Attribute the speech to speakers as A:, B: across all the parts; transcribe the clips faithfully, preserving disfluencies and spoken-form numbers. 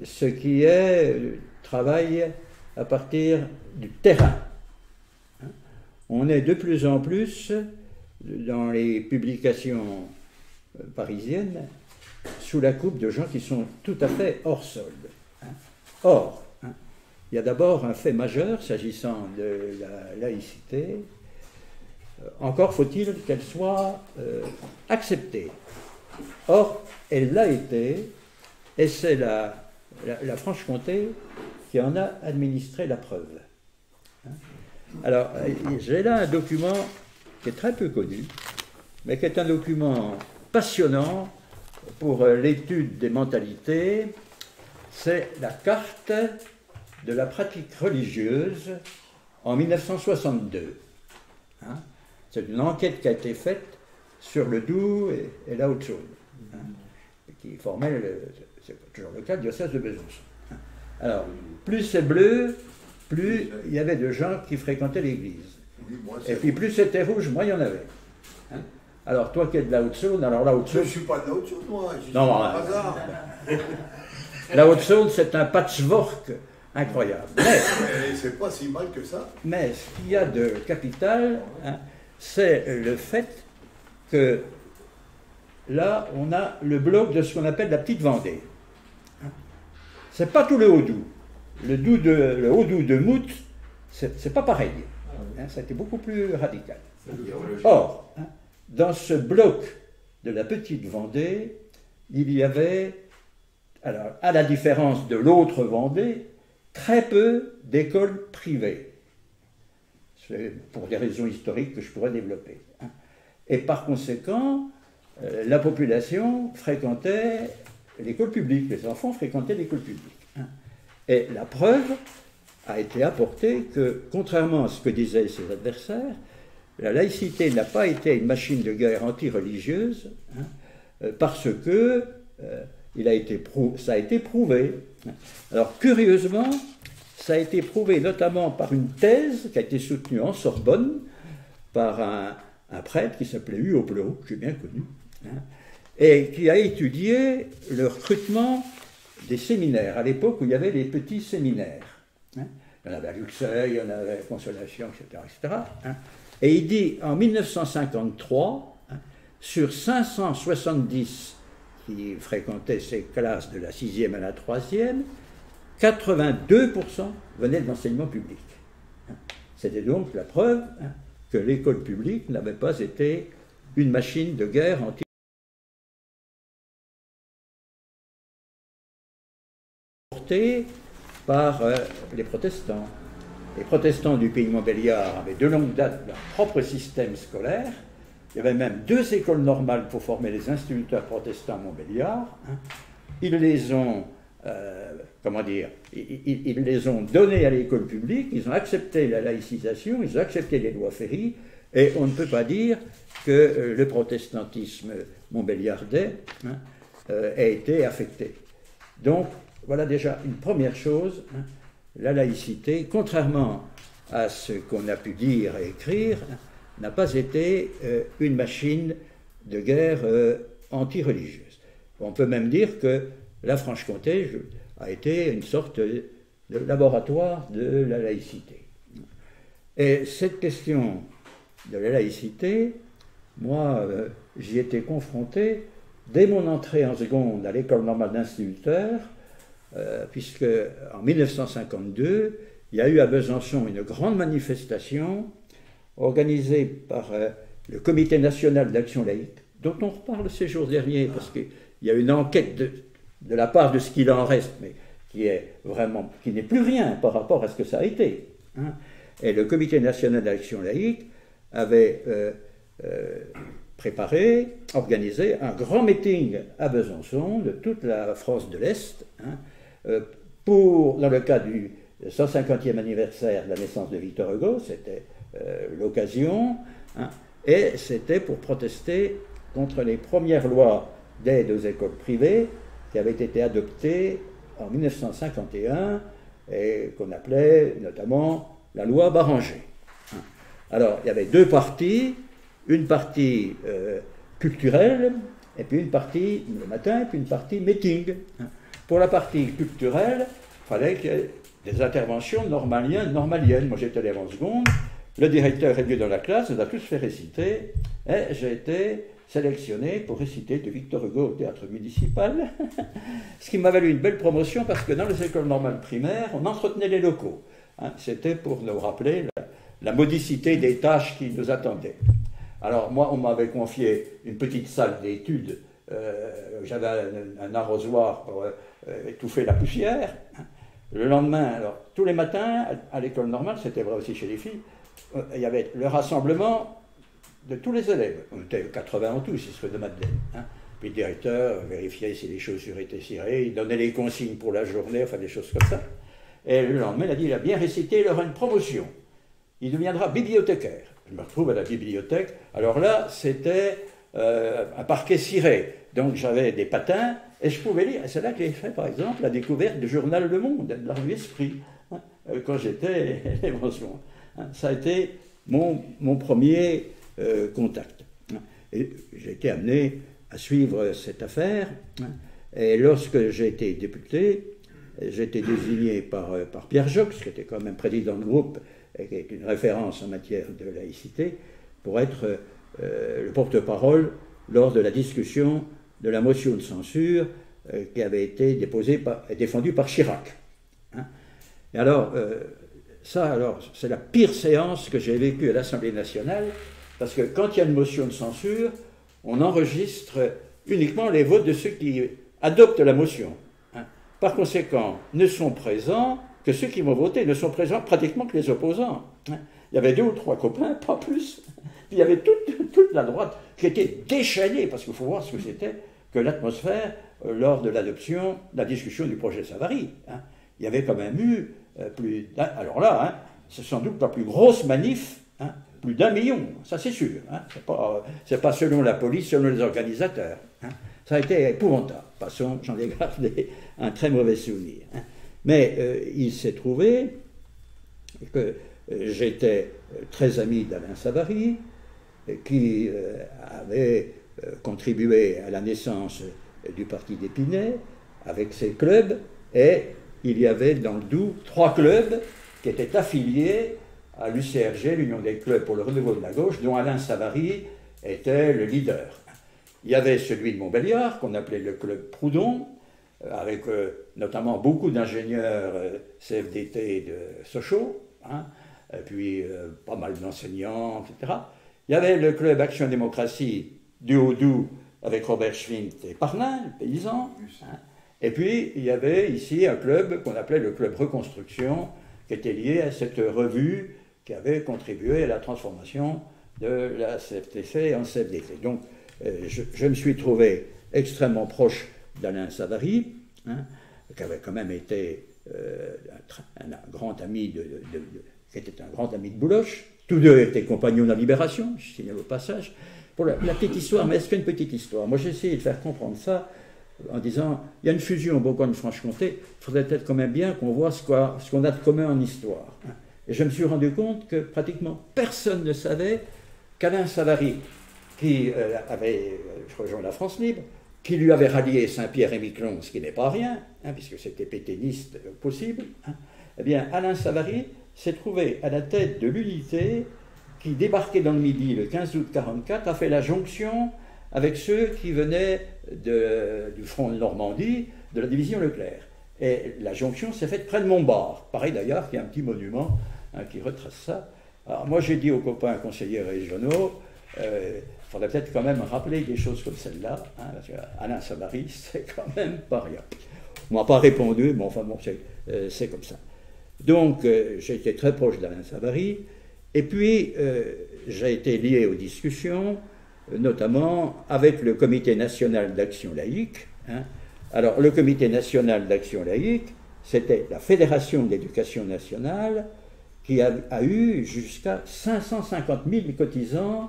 A: ce qui est le travail à partir du terrain. On est de plus en plus, dans les publications parisiennes, sous la coupe de gens qui sont tout à fait hors sol. Or, il y a d'abord un fait majeur s'agissant de la laïcité. Encore faut-il qu'elle soit euh, acceptée. Or, elle l'a été, et c'est la, la, la Franche-Comté qui en a administré la preuve. Alors, j'ai là un document qui est très peu connu, mais qui est un document passionnant pour l'étude des mentalités. C'est la carte de la pratique religieuse en mille neuf cent soixante-deux. Hein? C'est une enquête qui a été faite sur le Doubs et, et la Haute-Saône, hein, qui formait, le, c'est toujours le cas, du diocèse de Besançon. Hein. Alors, plus c'est bleu, plus il y avait de gens qui fréquentaient l'église. Et puis plus c'était rouge, moins il y en avait. Hein. Alors, toi qui es de la Haute-Saône, alors la Haute-Saône...
B: Je ne suis pas de la Haute-Saône, moi. Je
A: non, non,
B: pas hasard.
A: La Haute-Saône, c'est un patchwork incroyable. Mais,
B: c'est pas si mal que ça.
A: Mais ce qu'il y a de capital, hein, c'est le fait que là, on a le bloc de ce qu'on appelle la Petite Vendée. C'est pas tout le Haut-Doubs. Le, Doubs de, le Haut-Doubs de Mout, c'est pas pareil. Hein, ça a été beaucoup plus radical. Or, hein, dans ce bloc de la Petite Vendée, il y avait, alors, à la différence de l'autre Vendée, très peu d'écoles privées. C'est pour des raisons historiques que je pourrais développer. Et par conséquent, euh, la population fréquentait l'école publique, les enfants fréquentaient l'école publique. Et la preuve a été apportée que, contrairement à ce que disaient ses adversaires, la laïcité n'a pas été une machine de guerre anti-religieuse, hein, parce que euh, il a été prou- ça a été prouvé. Alors, curieusement, ça a été prouvé notamment par une thèse qui a été soutenue en Sorbonne par un, un prêtre qui s'appelait Huot Blot, que j'ai bien connu, hein, et qui a étudié le recrutement des séminaires, à l'époque où il y avait les petits séminaires. Hein. Il y en avait à Luxeuil, il y en avait à Consolation, et cetera, et cetera hein. Et il dit, en mille neuf cent cinquante-trois, hein, sur cinq cent soixante-dix qui fréquentaient ces classes de la sixième à la troisième, quatre-vingt-deux pour cent venaient de l'enseignement public. C'était donc la preuve hein, que l'école publique n'avait pas été une machine de guerre anti- portée par euh, les protestants. Les protestants du pays de Montbéliard avaient de longue date leur propre système scolaire. Il y avait même deux écoles normales pour former les instituteurs protestants à Montbéliard. Hein. Ils les ont, euh, comment dire, ils, ils, ils les ont donnés à l'école publique, ils ont accepté la laïcisation, ils ont accepté les lois Ferry, et on ne peut pas dire que euh, le protestantisme montbéliardais hein, euh, ait été affecté. Donc, voilà déjà une première chose, hein, la laïcité, contrairement à ce qu'on a pu dire et écrire, hein, n'a pas été euh, une machine de guerre euh, anti-religieuse. On peut même dire que la Franche-Comté a été une sorte de laboratoire de la laïcité. Et cette question de la laïcité, moi, euh, j'y étais confronté dès mon entrée en seconde à l'école normale d'instituteurs, euh, puisque en mille neuf cent cinquante-deux, il y a eu à Besançon une grande manifestation organisée par euh, le Comité national d'action laïque, dont on reparle ces jours derniers, parce qu'il y a une enquête de, de la part de ce qu'il en reste, mais qui est vraiment, qui n'est plus rien par rapport à ce que ça a été. Hein. Et le Comité national d'action laïque avait euh, euh, préparé, organisé un grand meeting à Besançon de toute la France de l'Est, hein, euh, pour, dans le cadre du cent cinquantième anniversaire de la naissance de Victor Hugo, c'était euh, l'occasion, hein, et c'était pour protester contre les premières lois d'aide aux écoles privées qui avaient été adoptées en mille neuf cent cinquante et un et qu'on appelait notamment la loi Barranger. Alors, il y avait deux parties, une partie euh, culturelle, et puis une partie le matin, et puis une partie meeting. Pour la partie culturelle, il fallait qu'il y ait des interventions normaliennes, normaliennes. Moi, j'étais élève en seconde, le directeur est venu dans la classe, nous a tous fait réciter, et j'ai été sélectionné pour réciter de Victor Hugo au théâtre municipal, ce qui m'a valu une belle promotion parce que dans les écoles normales primaires, on entretenait les locaux. Hein, c'était pour nous rappeler la, la modicité des tâches qui nous attendaient. Alors moi, on m'avait confié une petite salle d'études, euh, j'avais un, un arrosoir pour euh, étouffer la poussière. Le lendemain, alors tous les matins, à, à l'école normale, c'était vrai aussi chez les filles, euh, il y avait le rassemblement de tous les élèves. On était quatre-vingts en tout, ici, rue de Madeleine. Hein. Puis le directeur vérifiait si les chaussures étaient cirées, il donnait les consignes pour la journée, enfin des choses comme ça. Et le lendemain, il a dit, il a bien récité, il aura une promotion. Il deviendra bibliothécaire. Je me retrouve à la bibliothèque. Alors là, c'était euh, un parquet ciré. Donc j'avais des patins et je pouvais lire. Et c'est là que j'ai fait, par exemple, la découverte du journal Le Monde, de la revue Esprit, hein, quand j'étais élève en seconde. Hein, ça a été mon, mon premier euh, contact. Hein. Et j'ai été amené à suivre cette affaire. Hein. Et lorsque j'ai été député, j'ai été désigné par, par Pierre Jox, qui était quand même président de groupe, et qui est une référence en matière de laïcité, pour être euh, le porte-parole lors de la discussion de la motion de censure euh, qui avait été déposée par, défendue par Chirac. Hein. Et alors, euh, ça, alors, c'est la pire séance que j'ai vécue à l'Assemblée nationale, parce que quand il y a une motion de censure, on enregistre uniquement les votes de ceux qui adoptent la motion. Hein. Par conséquent, ne sont présents que ceux qui vont voter, ne sont présents pratiquement que les opposants. Hein. Il y avait deux ou trois copains, pas plus. Il y avait toute, toute la droite qui était déchaînée, parce qu'il faut voir ce que c'était que l'atmosphère euh, lors de l'adoption, la discussion du projet Savary. Hein. Il y avait quand même eu euh, plus d'un... Alors là, hein, c'est sans doute la plus grosse manif, hein, plus d'un million, ça c'est sûr. Hein. C'est pas, c'est pas selon la police, selon les organisateurs. Hein. Ça a été épouvantable. Passons, j'en ai gardé un très mauvais souvenir. Hein. Mais euh, il s'est trouvé que euh, j'étais très ami d'Alain Savary, qui euh, avait euh, contribué à la naissance du parti d'Épinay avec ses clubs, et il y avait dans le Doubs trois clubs qui étaient affiliés à l'U C R G, l'Union des clubs pour le renouveau de la gauche, dont Alain Savary était le leader. Il y avait celui de Montbéliard, qu'on appelait le club Proudhon, avec euh, notamment beaucoup d'ingénieurs euh, C F D T de Sochaux, hein, et puis euh, pas mal d'enseignants, et cetera. Il y avait le club Action Démocratie du Haut-Doubs avec Robert Schwint et Parnin, le paysan. Hein. Et puis il y avait ici un club qu'on appelait le club Reconstruction, qui était lié à cette revue qui avait contribué à la transformation de la C F T C en C F D T. Donc euh, je, je me suis trouvé extrêmement proche d'Alain Savary, hein, qui avait quand même été euh, un, un grand ami de, de, de, de, qui était un grand ami de Bouloche. Tous deux étaient compagnons de la Libération, je signale au passage. Pour la, la petite histoire, mais est-ce qu'une petite histoire? Moi j'ai essayé de faire comprendre ça en disant, il y a une fusion en Bourgogne-Franche-Comté, il faudrait peut-être quand même bien qu'on voit ce qu'on ce qu'on a de commun en histoire. Et je me suis rendu compte que pratiquement personne ne savait qu'Alain Savary, qui euh, avait rejoint la France Libre, qui lui avait rallié Saint-Pierre et Miquelon, ce qui n'est pas rien, hein, puisque c'était pétainiste euh, possible, hein, eh bien Alain Savary s'est trouvé à la tête de l'unité qui, débarquait dans le Midi le quinze août mille neuf cent quarante-quatre, a fait la jonction avec ceux qui venaient de, du front de Normandie, de la division Leclerc. Et la jonction s'est faite près de Montbard. Pareil d'ailleurs qu'il y a un petit monument hein, qui retrace ça. Alors moi j'ai dit aux copains conseillers régionaux, euh, il faudrait peut-être quand même rappeler des choses comme celle-là, hein, parce qu'Alain Savary, c'est quand même pas rien. On ne m'a pas répondu, mais enfin bon, c'est, euh, c'est comme ça. Donc euh, j'ai été très proche d'Alain Savary, et puis euh, j'ai été lié aux discussions, euh, notamment avec le Comité national d'action laïque. Hein. Alors le Comité national d'action laïque, c'était la Fédération de l'éducation nationale, qui a, a eu jusqu'à cinq cent cinquante mille cotisants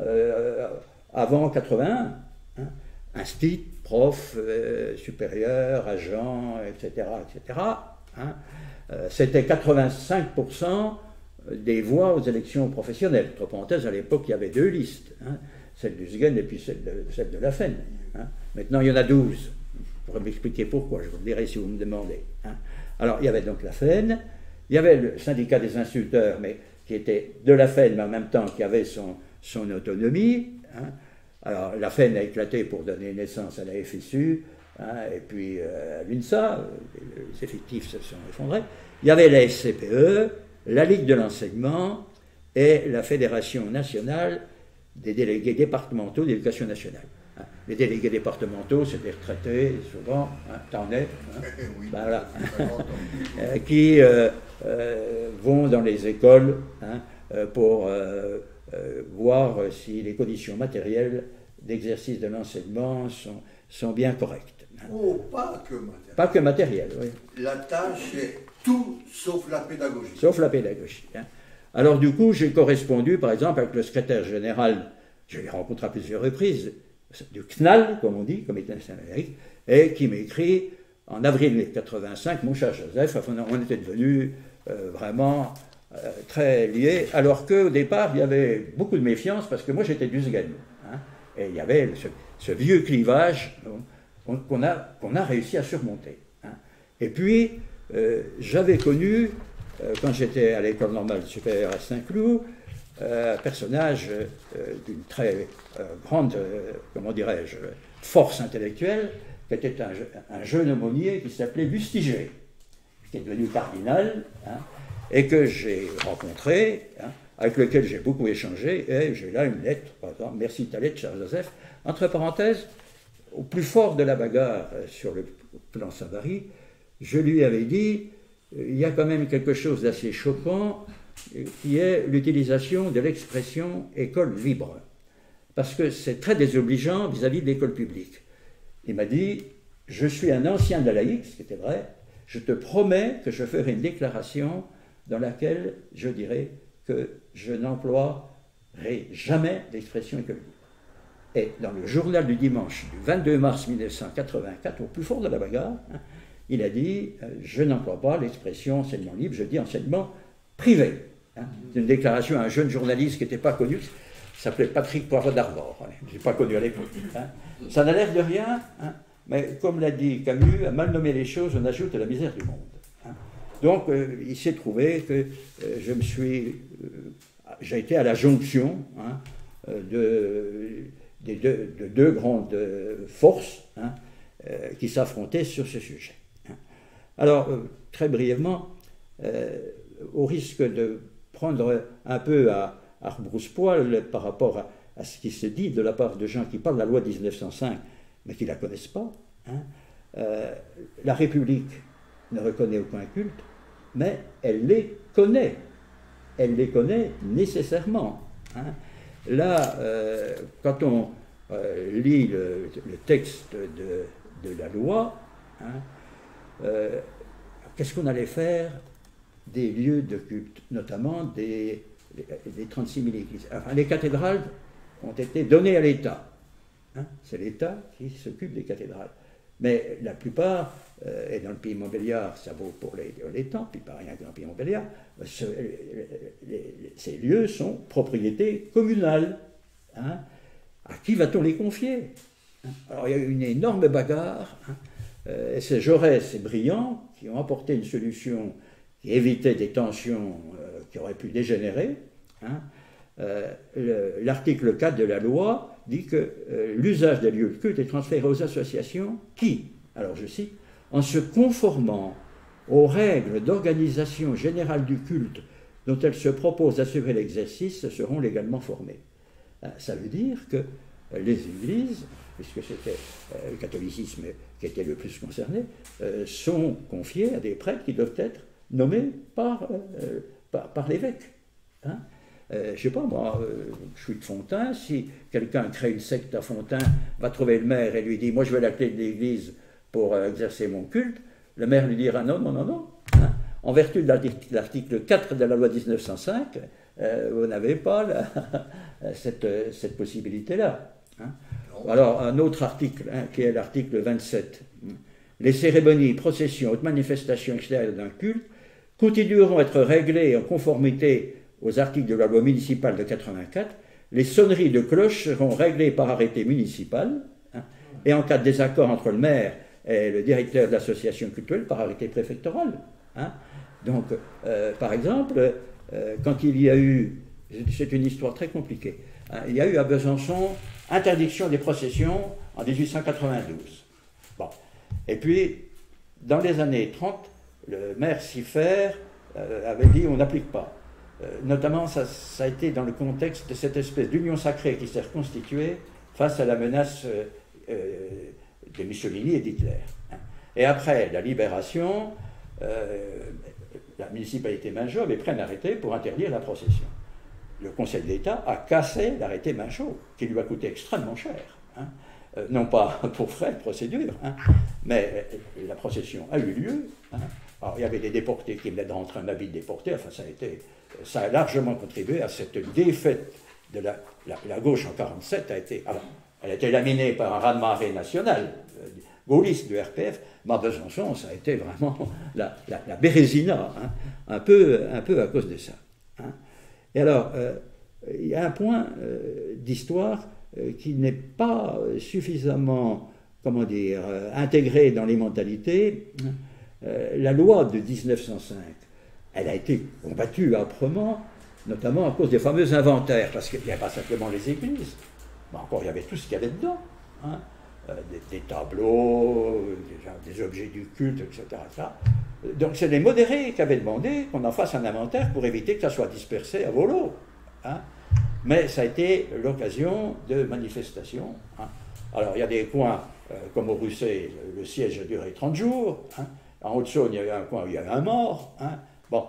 A: euh, avant quatre-vingt-un, hein, instit, prof, euh, supérieur, agent, et cetera, et cetera. Hein. Euh, c'était quatre-vingt-cinq pour cent des voix aux élections professionnelles. Entre parenthèses, à l'époque, il y avait deux listes, hein, celle du Sgen et puis celle de, celle de la Fenne. Hein. Maintenant, il y en a douze. pourrais m'expliquer pourquoi, je vous le dirai si vous me demandez. Hein. Alors, il y avait donc la F E N, il y avait le syndicat des instituteurs, mais qui était de la F E N, mais en même temps qui avait son, son autonomie. Hein. Alors, la F E N a éclaté pour donner naissance à la F S U, hein, et puis euh, à l'UNSA, les effectifs se sont effondrés. Il y avait la S C P E, la Ligue de l'enseignement et la Fédération nationale des délégués départementaux d'éducation nationale. Hein. Les délégués départementaux, c'est des retraités, souvent, hein, t'en es, hein,
B: Oui,
A: ben voilà, euh, qui euh, euh, vont dans les écoles hein, euh, pour euh, euh, voir si les conditions matérielles d'exercice de l'enseignement sont, sont bien correctes. Hein.
B: Oh, pas que matériel.
A: Pas que matériel, oui.
B: La tâche est tout sauf la pédagogie.
A: Sauf la pédagogie. Hein. Alors du coup, j'ai correspondu, par exemple, avec le secrétaire général, je l'ai rencontré à plusieurs reprises, du C N A L, comme on dit, Comité national numérique, et qui m'écrit en avril quatre-vingt-cinq, mon cher Joseph, enfin, on était devenus euh, vraiment euh, très liés, alors qu'au départ, il y avait beaucoup de méfiance, parce que moi j'étais du Sgan, hein, et il y avait ce, ce vieux clivage hein, qu'on a, qu'on a réussi à surmonter. Hein. Et puis, euh, j'avais connu, euh, quand j'étais à l'école normale supérieure à Saint-Cloud, Euh, un personnage euh, d'une très euh, grande, euh, comment dirais-je, force intellectuelle, qui était un, un jeune aumônier qui s'appelait Lustiger, qui est devenu cardinal, hein, et que j'ai rencontré, hein, avec lequel j'ai beaucoup échangé, et j'ai là une lettre, par exemple, merci de ta lettre, cher Joseph, entre parenthèses, au plus fort de la bagarre euh, sur le plan Savary, je lui avais dit, il y a quand même quelque chose d'assez choquant, qui est l'utilisation de l'expression école libre, parce que c'est très désobligeant vis-à-vis de l'école publique. Il m'a dit, je suis un ancien de la laïque, ce qui était vrai, je te promets que je ferai une déclaration dans laquelle je dirai que je n'emploierai jamais l'expression école libre. Et dans le journal du dimanche du vingt-deux mars mille neuf cent quatre-vingt-quatre, au plus fort de la bagarre, hein, il a dit, je n'emploie pas l'expression enseignement libre, je dis enseignement privé. Hein. C'est une déclaration à un jeune journaliste qui n'était pas connu, qui s'appelait Patrick Poivre d'Arvor. Je n'ai pas connu à l'époque. Hein. Ça n'a l'air de rien, hein, mais comme l'a dit Camus, à mal nommer les choses, on ajoute à la misère du monde. Hein. Donc, euh, il s'est trouvé que euh, je me suis. Euh, j'ai été à la jonction hein, de, de, de, de deux grandes forces hein, euh, qui s'affrontaient sur ce sujet. Hein. Alors, euh, très brièvement, euh, au risque de prendre un peu à, à rebrousse-poil par rapport à, à ce qui se dit de la part de gens qui parlent de la loi dix-neuf cent cinq, mais qui ne la connaissent pas. Hein. Euh, la République ne reconnaît aucun culte, mais elle les connaît. Elle les connaît nécessairement. Hein. Là, euh, quand on euh, lit le, le texte de, de la loi, hein, euh, qu'est-ce qu'on allait faire des lieux de culte, notamment des, des trente-six mille églises. Enfin, les cathédrales ont été données à l'État. Hein, c'est l'État qui s'occupe des cathédrales. Mais la plupart, euh, et dans le pays Montbéliard, ça vaut pour les, les temples, puis pas rien que dans le pays Montbéliard, ce, les, les, ces lieux sont propriété communale. Hein. À qui va-t-on les confier? Hein. Alors il y a eu une énorme bagarre, hein, euh, et c'est Jaurès et Briand qui ont apporté une solution qui évitait des tensions euh, qui auraient pu dégénérer. Hein. Euh, le, l'article quatre de la loi dit que euh, l'usage des lieux de culte est transféré aux associations qui, alors je cite, en se conformant aux règles d'organisation générale du culte dont elles se proposent d'assurer l'exercice, seront légalement formées. Euh, ça veut dire que euh, les églises, puisque c'était euh, le catholicisme qui était le plus concerné, euh, sont confiées à des prêtres qui doivent être nommés par, euh, par, par l'évêque. Hein. Euh, je ne sais pas, moi, euh, je suis de Fontaine, si quelqu'un crée une secte à Fontaine, va trouver le maire et lui dit « moi je veux la clé de l'église pour euh, exercer mon culte », le maire lui dira « non, non, non, non hein. ». En vertu de l'article quatre de la loi dix-neuf cent cinq, euh, vous n'avez pas la, cette, cette possibilité-là. Hein. Alors, un autre article, hein, qui est l'article vingt-sept. Les cérémonies, processions, autres manifestations extérieures d'un culte continueront à être réglées en conformité aux articles de la loi municipale de quatre-vingt-quatre. Les sonneries de cloches seront réglées par arrêté municipal, hein, et en cas de désaccord entre le maire est le directeur de l'association culturelle par arrêté préfectoral. Hein. Donc, euh, par exemple, euh, quand il y a eu, c'est une histoire très compliquée, hein, il y a eu à Besançon interdiction des processions en mille huit cent quatre-vingt-douze. Bon. Et puis, dans les années trente, le maire Siffert euh, avait dit on n'applique pas. Euh, notamment, ça, ça a été dans le contexte de cette espèce d'union sacrée qui s'est reconstituée face à la menace euh, euh, de Mussolini et d'Hitler. Et après la libération, euh, la municipalité Mingeot avait pris un arrêté pour interdire la procession. Le Conseil d'État a cassé l'arrêté Mingeot, qui lui a coûté extrêmement cher. Hein. Euh, non pas pour frais de procédure, hein, mais euh, la procession a eu lieu. Hein. Alors, il y avait des déportés qui venaient de rentrer en habit de déporté, enfin ça a, été, ça a largement contribué à cette défaite de la, la, la gauche en mille neuf cent quarante-sept. A été, alors, elle a été laminée par un raz-de-marée national, euh, gaulliste du R P F, mais à Besançon, ça a été vraiment la, la, la bérésina, hein, un, peu, un peu à cause de ça. Hein. Et alors, euh, il y a un point euh, d'histoire euh, qui n'est pas suffisamment, comment dire, euh, intégré dans les mentalités. Euh, la loi de mille neuf cent cinq, elle a été combattue âprement, notamment à cause des fameux inventaires, parce qu'il n'y avait pas simplement les églises, mais encore il y avait tout ce qu'il y avait dedans, hein, euh, des, des tableaux, des, des objets du culte, et cetera et cetera. Donc c'est les modérés qui avaient demandé qu'on en fasse un inventaire pour éviter que ça soit dispersé à volo. Hein. Mais ça a été l'occasion de manifestations. Hein. Alors il y a des coins, euh, comme au Russet, le, le siège a duré trente jours. Hein. En Haute-Saône, il y avait un coin où il y avait un mort. Hein. Bon,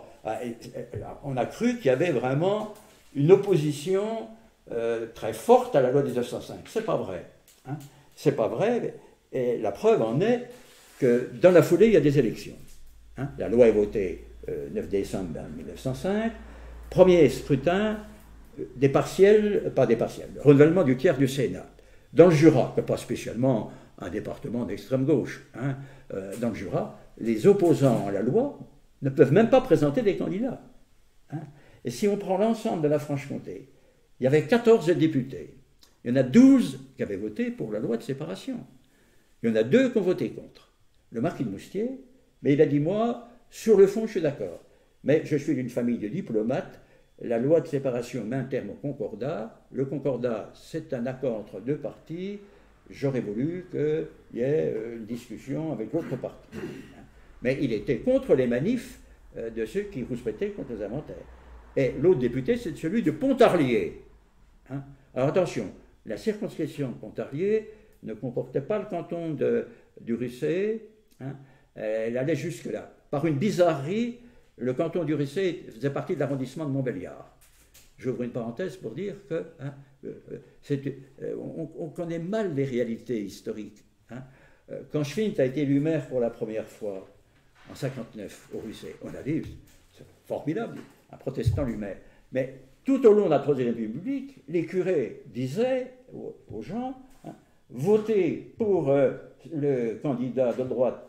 A: on a cru qu'il y avait vraiment une opposition euh, très forte à la loi de mille neuf cent cinq. C'est pas vrai. Hein. C'est pas vrai. Et la preuve en est que dans la foulée, il y a des élections. Hein. La loi est votée euh, neuf décembre mille neuf cent cinq. Premier scrutin, euh, des partiels, pas des partiels, le renouvellement du tiers du Sénat. Dans le Jura, qui n'est pas spécialement un département d'extrême gauche, hein, euh, dans le Jura, les opposants à la loi ne peuvent même pas présenter des candidats. Hein. Et si on prend l'ensemble de la Franche-Comté, il y avait quatorze députés. Il y en a douze qui avaient voté pour la loi de séparation. Il y en a deux qui ont voté contre. Le marquis de Moustier, mais il a dit, moi, sur le fond, je suis d'accord. Mais je suis d'une famille de diplomates. La loi de séparation met un terme au concordat. Le concordat, c'est un accord entre deux parties. J'aurais voulu qu'il y ait une discussion avec l'autre partie. Mais il était contre les manifs de ceux qui rouspétaient contre les inventaires. Et l'autre député, c'est celui de Pontarlier. Hein. Alors attention, la circonscription de Pontarlier ne comportait pas le canton de, du Russet. Hein. Elle allait jusque-là. Par une bizarrerie, le canton du Russet faisait partie de l'arrondissement de Montbéliard. J'ouvre une parenthèse pour dire que hein, c'est, on, on connaît mal les réalités historiques. Hein. Quand Schwint a été élu maire pour la première fois, en cinquante-neuf, au Russet, on a dit, c'est formidable, un protestant élu maire. Mais tout au long de la Troisième République, les curés disaient aux, aux gens, hein, votez pour euh, le candidat de droite.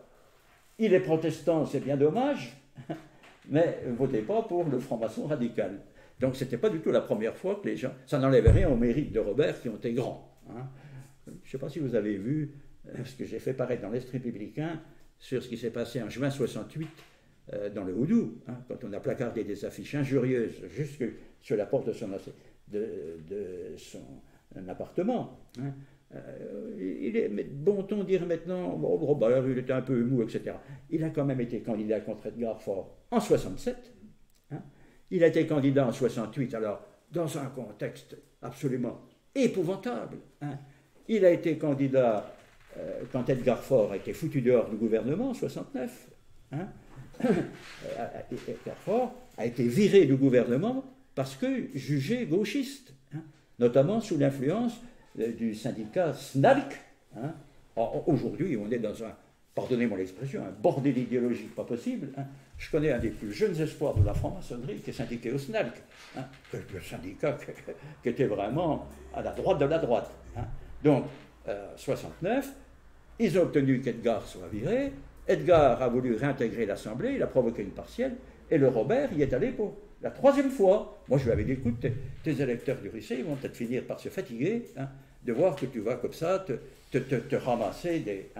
A: Il est protestant, c'est bien dommage, mais votez pas pour le franc-maçon radical. Donc ce n'était pas du tout la première fois que les gens... Ça n'enlève rien aux mérites de Robert qui ont été grands. Hein. Je ne sais pas si vous avez vu ce que j'ai fait paraître dans l'Est républicain sur ce qui s'est passé en juin soixante-huit euh, dans le Houdou, hein, quand on a placardé des affiches injurieuses jusque sur la porte de son, de, de son appartement. Hein. Euh, il est bon ton de dire maintenant, bon, Robert, il était un peu mou, et cetera. Il a quand même été candidat contre Edgar Faure en soixante-sept. Hein. Il a été candidat en soixante-huit, alors dans un contexte absolument épouvantable. Hein. Il a été candidat euh, quand Edgar Faure a été foutu dehors du gouvernement en soixante-neuf. Hein. Edgar Faure a été viré du gouvernement parce que jugé gauchiste, hein, notamment sous l'influence du syndicat SNALC. Hein. Aujourd'hui, on est dans un, pardonnez-moi l'expression, un bordel idéologique pas possible. Hein. Je connais un des plus jeunes espoirs de la franc-maçonnerie qui est syndiqué au SNALC, hein, le syndicat qui, qui était vraiment à la droite de la droite. Hein. Donc, euh, soixante-neuf, ils ont obtenu qu'Edgar soit viré. Edgar a voulu réintégrer l'Assemblée, il a provoqué une partielle, et le Robert y est allé pour la troisième fois. Moi, je lui avais dit, écoute, tes, tes électeurs du Russet, ils vont peut-être finir par se fatiguer, hein, de voir que tu vas comme ça te, te, te, te ramasser des, hein,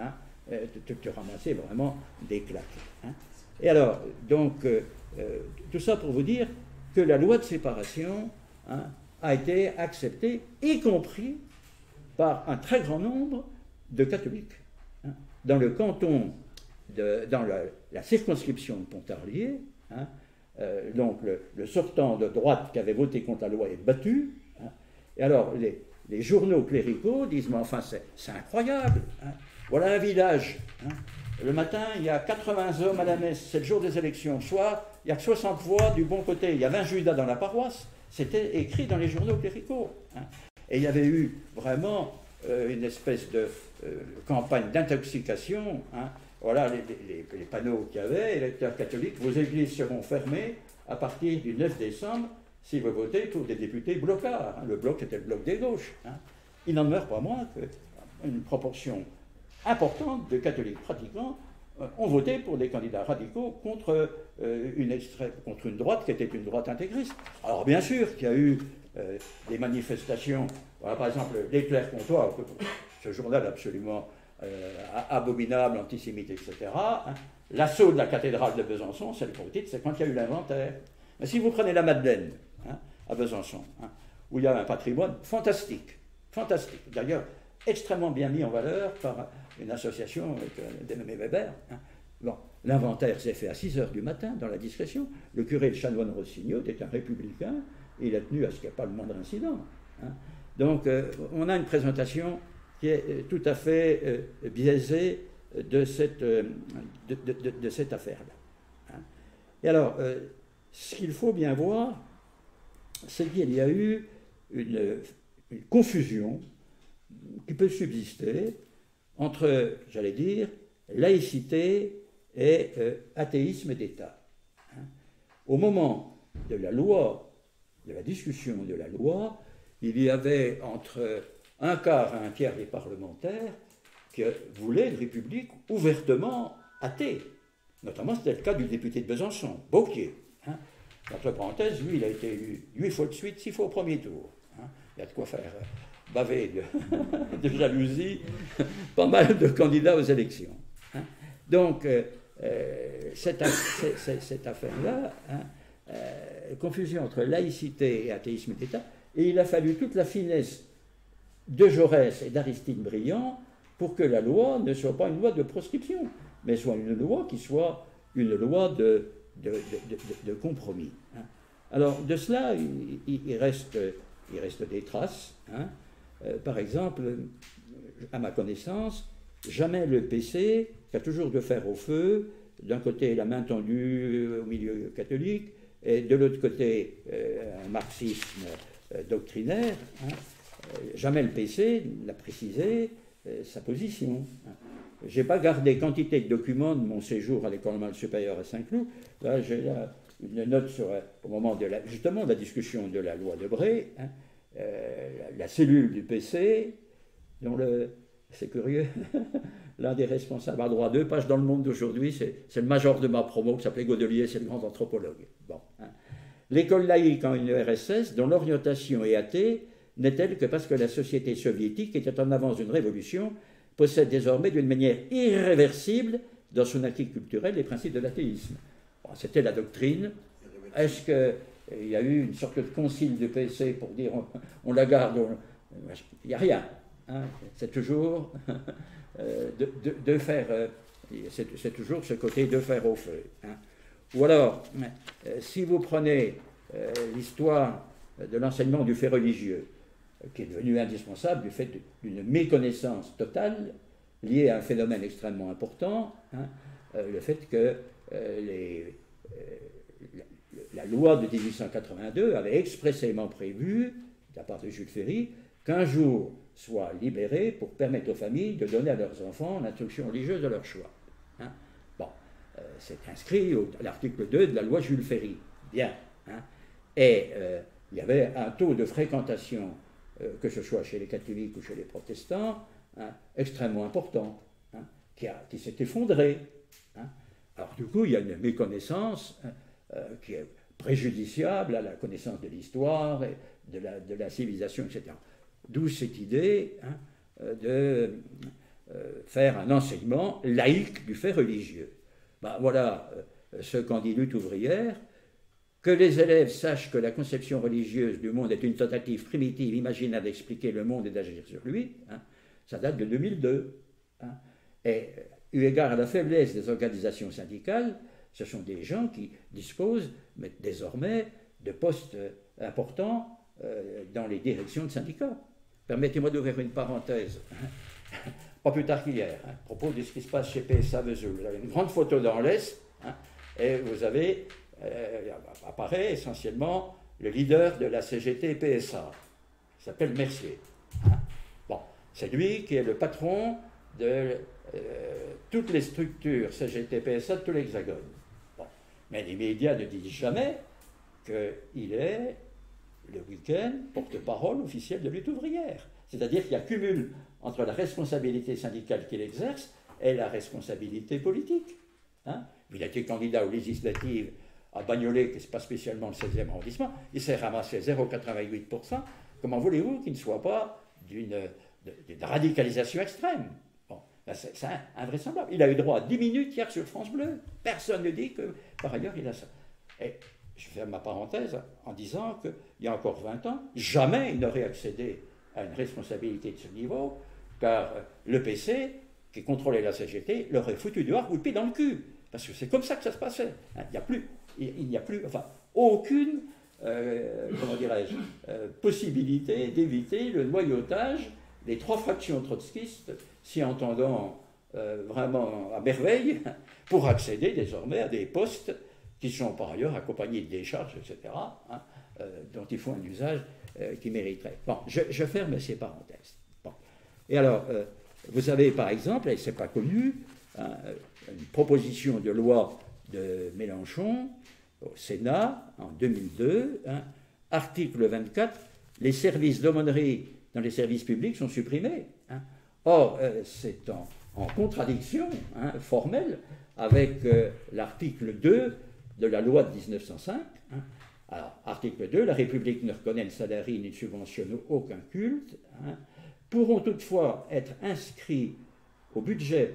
A: euh, te, te ramasser vraiment des claques. Hein. Et alors, donc, euh, euh, tout ça pour vous dire que la loi de séparation, hein, a été acceptée, y compris par un très grand nombre de catholiques. Hein. Dans le canton, de, dans la, la circonscription de Pontarlier, hein, euh, donc le, le sortant de droite qui avait voté contre la loi est battu. Hein. Et alors, les, les journaux cléricaux disent, mais enfin, c'est incroyable. Hein. Voilà un village. Hein. Le matin, il y a quatre-vingts hommes à la messe, c'est le jour des élections. Soit il n'y a que soixante voix du bon côté, il y a vingt Judas dans la paroisse. C'était écrit dans les journaux cléricaux. Hein. Et il y avait eu vraiment euh, une espèce de euh, campagne d'intoxication. Hein. Voilà les, les, les panneaux qu'il y avait, électeurs catholiques, vos églises seront fermées à partir du neuf décembre si vous votez pour des députés blocards. Hein. Le bloc, c'était le bloc des gauches. Hein. Il n'en demeure pas moins qu'une proportion importante de catholiques pratiquants euh, ont voté pour des candidats radicaux contre, euh, une extrême, contre une droite qui était une droite intégriste. Alors bien sûr qu'il y a eu euh, des manifestations, voilà, par exemple l'Éclair Comtois, ce journal absolument euh, abominable, antisémite, et cetera. Hein. L'assaut de la cathédrale de Besançon, c'est le gros titre, c'est quand il y a eu l'inventaire. Mais si vous prenez la Madeleine, hein, à Besançon, hein, où il y a un patrimoine fantastique, fantastique, d'ailleurs extrêmement bien mis en valeur par une association avec dénommée Weber. Hein. Bon, l'inventaire s'est fait à six heures du matin, dans la discrétion. Le curé de Chanoine Rossignol était un républicain, et il a tenu à ce qu'il n'y ait pas le moindre incident. Hein. Donc, euh, on a une présentation qui est euh, tout à fait euh, biaisée de cette, euh, de, de, de, de cette affaire-là. Hein. Et alors, euh, ce qu'il faut bien voir, c'est qu'il y a eu une, une confusion qui peut subsister entre, j'allais dire, laïcité et euh, athéisme d'État. Hein. Au moment de la loi, de la discussion de la loi, il y avait entre un quart et un tiers des parlementaires qui voulaient une république ouvertement athée. Notamment, c'était le cas du député de Besançon, Beauquier. Hein. Entre parenthèses, lui, il a été élu huit fois de suite, six fois au premier tour. Hein. Il y a de quoi faire euh, baver de, de jalousie pas mal de candidats aux élections. Hein. Donc, euh, euh, cette, cette, cette affaire-là, hein, euh, confusion entre laïcité et athéisme d'État, et il a fallu toute la finesse de Jaurès et d'Aristide Briand pour que la loi ne soit pas une loi de proscription, mais soit une loi qui soit une loi de, de, de, de, de compromis. Hein. Alors, de cela, il, il, reste, il reste des traces. Hein. Euh, par exemple, à ma connaissance, jamais le P C, qui a toujours de fer au feu, d'un côté la main tendue au milieu catholique, et de l'autre côté euh, un marxisme euh, doctrinaire, hein, euh, jamais le P C n'a précisé euh, sa position. Hein. Je n'ai pas gardé quantité de documents de mon séjour à l'école normale supérieure à Saint-Cloud. Là, j'ai là une note sur, au moment de la, justement de la discussion de la loi Debré, hein, euh, la, la cellule du P C, dont le, c'est curieux, l'un des responsables à droit deux pages dans le Monde d'aujourd'hui, c'est le major de ma promo qui s'appelait Godelier, c'est le grand anthropologue. Bon, hein. L'école laïque en U R S S, dont l'orientation est athée, n'est-elle que parce que la société soviétique était en avance d'une révolution, possède désormais d'une manière irréversible dans son acquis culturel les principes de l'athéisme. Bon, c'était la doctrine. Est-ce qu'il y a eu une sorte de concile du P C pour dire on, on la garde on, il n'y a rien. Hein. C'est toujours euh, de, de, de faire, euh, c'est toujours ce côté de faire au feu. Hein. Ou alors, euh, si vous prenez euh, l'histoire de l'enseignement du fait religieux, euh, qui est devenu indispensable du fait d'une méconnaissance totale liée à un phénomène extrêmement important, hein, euh, le fait que euh, les, euh, la, la loi de mille huit cent quatre-vingt-deux avait expressément prévu, de la part de Jules Ferry, qu'un jour soit libéré pour permettre aux familles de donner à leurs enfants l'instruction religieuse de leur choix. Hein. Bon, euh, c'est inscrit au, à l'article deux de la loi Jules Ferry. Bien. Hein. Et euh, il y avait un taux de fréquentation, euh, que ce soit chez les catholiques ou chez les protestants, hein, extrêmement important, hein, qui, qui s'est effondré. Hein. Alors du coup, il y a une méconnaissance hein, euh, qui est préjudiciable à la connaissance de l'histoire, de la, de la civilisation, et cetera. D'où cette idée hein, de, euh, faire un enseignement laïque du fait religieux. Ben, voilà euh, ce qu'en dit Lutte ouvrière. Que les élèves sachent que la conception religieuse du monde est une tentative primitive, imaginaire d'expliquer le monde et d'agir sur lui, hein, ça date de deux mille deux. Hein. Et eu égard à la faiblesse des organisations syndicales, ce sont des gens qui disposent mais désormais de postes importants euh, dans les directions de syndicats. Permettez-moi d'ouvrir une parenthèse. Hein. Pas plus tard qu'hier, hein, à propos de ce qui se passe chez P S A Vesoul. Vous avez une grande photo dans l'Est, hein, et vous avez, euh, apparaît essentiellement le leader de la C G T P S A. Il s'appelle Mercier. Hein. Bon, c'est lui qui est le patron de euh, toutes les structures C G T P S A de tout l'Hexagone. Bon. Mais les médias ne disent jamais qu'il est le week-end porte-parole officiel de Lutte ouvrière. C'est-à-dire qu'il y a cumul entre la responsabilité syndicale qu'il exerce et la responsabilité politique. Hein. Il a été candidat aux législatives à Bagnolet, qui n'est pas spécialement le seizième arrondissement, il s'est ramassé zéro virgule quatre-vingt-huit pour cent. Comment voulez-vous qu'il ne soit pas d'une radicalisation extrême? Bon, c'est invraisemblable. Il a eu droit à dix minutes hier sur France Bleu. Personne ne dit que, par ailleurs, il a ça. Et je fais ma parenthèse en disant qu'il y a encore vingt ans, jamais il n'aurait accédé à une responsabilité de ce niveau, car le P C, qui contrôlait la C G T, l'aurait foutu dehors ou le pied dans le cul. Parce que c'est comme ça que ça se passait. Il n'y a plus, il n'y a plus, enfin, aucune, euh, comment dirais-je, euh, possibilité d'éviter le noyautage des trois fractions trotskistes, s'y entendant euh, vraiment à merveille, pour accéder désormais à des postes qui sont par ailleurs accompagnés de décharges, et cetera, hein, euh, dont ils font un usage euh, qui mériterait. Bon, je, je ferme ces parenthèses. Bon. Et alors, euh, vous avez par exemple, et ce n'est pas connu, hein, une proposition de loi de Mélenchon au Sénat en deux mille deux, hein, article vingt-quatre, les services d'aumônerie dans les services publics sont supprimés. Hein. Or, euh, c'est en, en contradiction hein, formelle avec euh, l'article deux de la loi de mille neuf cent cinq. Hein. Alors, article deux, la République ne reconnaît, ne salarie ni ne subventionne aucun culte, hein, pourront toutefois être inscrits au budget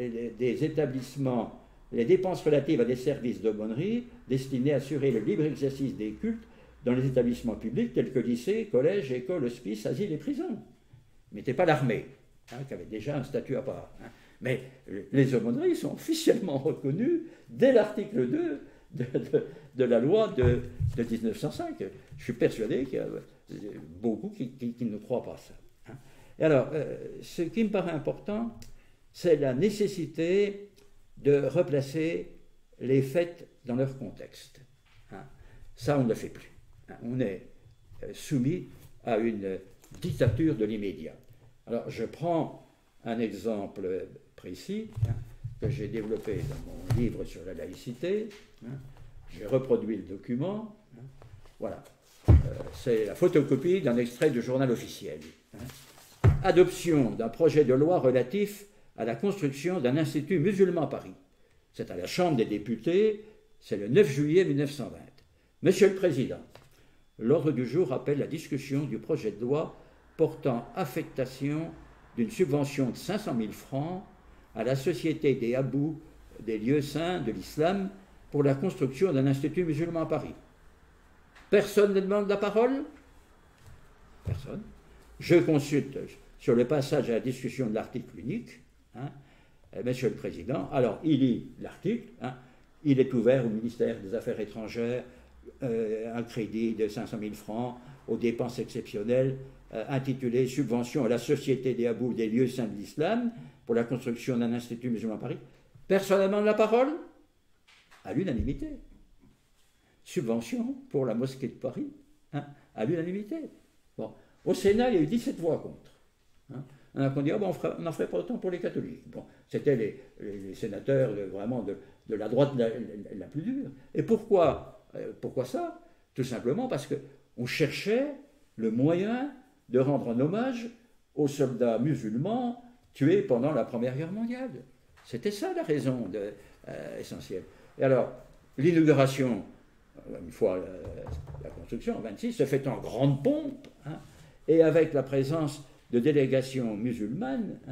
A: des établissements les dépenses relatives à des services d'aumônerie destinés à assurer le libre exercice des cultes dans les établissements publics tels que lycées, collèges, écoles, hospices, asiles et prisons. Mais ce n'est pas l'armée, hein, qui avait déjà un statut à part. Hein. Mais les aumôneries sont officiellement reconnues dès l'article deux de, de, de la loi de, de mille neuf cent cinq. Je suis persuadé qu'il y a beaucoup qui, qui, qui ne croient pas ça. Hein. Et alors, euh, ce qui me paraît important, c'est la nécessité de replacer les faits dans leur contexte. Hein. Ça, on ne le fait plus. Hein. On est soumis à une dictature de l'immédiat. Alors, je prends un exemple précis hein, que j'ai développé dans mon livre sur la laïcité. Hein. J'ai reproduit le document. Hein. Voilà. Euh, c'est la photocopie d'un extrait du journal officiel. Hein. Adoption d'un projet de loi relatif à la construction d'un institut musulman à Paris. C'est à la Chambre des députés, c'est le neuf juillet mille neuf cent vingt. Monsieur le Président, l'ordre du jour appelle la discussion du projet de loi portant affectation d'une subvention de cinq cent mille francs à la Société des Habous des lieux saints de l'islam pour la construction d'un institut musulman à Paris. Personne ne demande la parole? Personne. Je consulte sur le passage à la discussion de l'article unique. Hein, Monsieur le Président, alors il lit l'article, hein, il est ouvert au ministère des Affaires étrangères euh, un crédit de cinq cent mille francs aux dépenses exceptionnelles euh, intitulé Subvention à la Société des Habous des lieux saints de l'islam pour la construction d'un institut musulman à Paris. Personne ne demande la parole? À l'unanimité. Subvention pour la mosquée de Paris, hein, à l'unanimité. Bon. Au Sénat, il y a eu dix-sept voix contre. Hein. On a dit, oh, ben on n'en ferait pas autant pour les catholiques. Bon, c'était les, les, les sénateurs de, vraiment de, de la droite la, la, la plus dure. Et pourquoi, euh, pourquoi ça? Tout simplement parce qu'on cherchait le moyen de rendre un hommage aux soldats musulmans tués pendant la Première Guerre mondiale. C'était ça la raison de, euh, essentielle. Et alors, l'inauguration, une fois euh, la construction, en vingt-six, se fait en grande pompe, hein, et avec la présence de délégations musulmanes, hein,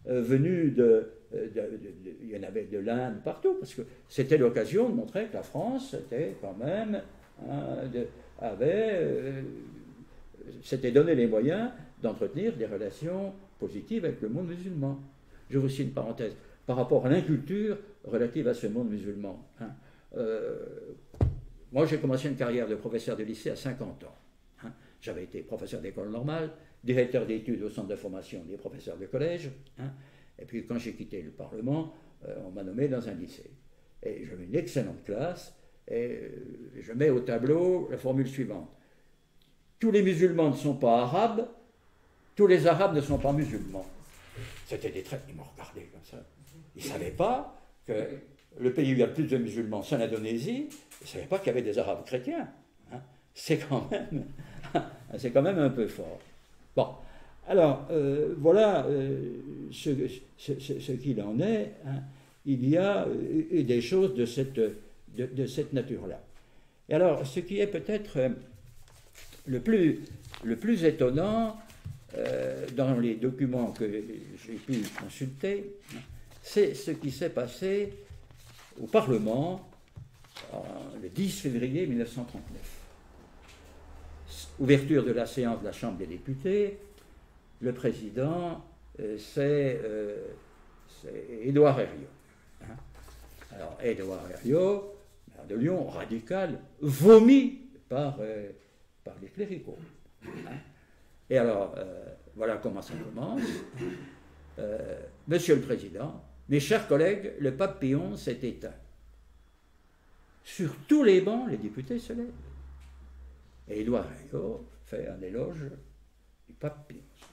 A: euh, venus de, de, de, de... Il y en avait de l'Inde, partout, parce que c'était l'occasion de montrer que la France était quand même... Hein, de, avait... Euh, s'était donné les moyens d'entretenir des relations positives avec le monde musulman. J'ouvre aussi une parenthèse. Par rapport à l'inculture relative à ce monde musulman. Hein. Euh, moi, j'ai commencé une carrière de professeur de lycée à cinquante ans. Hein. J'avais été professeur d'école normale, directeur d'études au centre de formation des professeurs de collège. Hein. Et puis, quand j'ai quitté le Parlement, euh, on m'a nommé dans un lycée. Et j'avais une excellente classe. Et euh, je mets au tableau la formule suivante. Tous les musulmans ne sont pas arabes, tous les arabes ne sont pas musulmans. C'était des traits, ils m'ont regardé comme ça. Ils ne savaient pas que le pays où il y a le plus de musulmans, c'est l'Indonésie, ils ne savaient pas qu'il y avait des arabes chrétiens. Hein. C'est quand même, c'est quand même un peu fort. Bon, alors, euh, voilà euh, ce, ce, ce, ce qu'il en est. Hein. Il y a eu des choses de cette, de, de cette nature-là. Et alors, ce qui est peut-être le plus, le plus étonnant euh, dans les documents que j'ai pu consulter, c'est ce qui s'est passé au Parlement euh, le dix février mille neuf cent trente-neuf. Ouverture de la séance de la Chambre des députés, le président, euh, c'est euh, Édouard Herriot. Hein. Alors, Édouard Herriot, maire de Lyon, radical, vomi par, euh, par les cléricaux. Hein. Et alors, euh, voilà comment ça commence. Euh, Monsieur le Président, mes chers collègues, le pape Pie onze s'est éteint. Sur tous les bancs, les députés se lèvent. Et Édouard Herriot fait un éloge du pape Pie onze.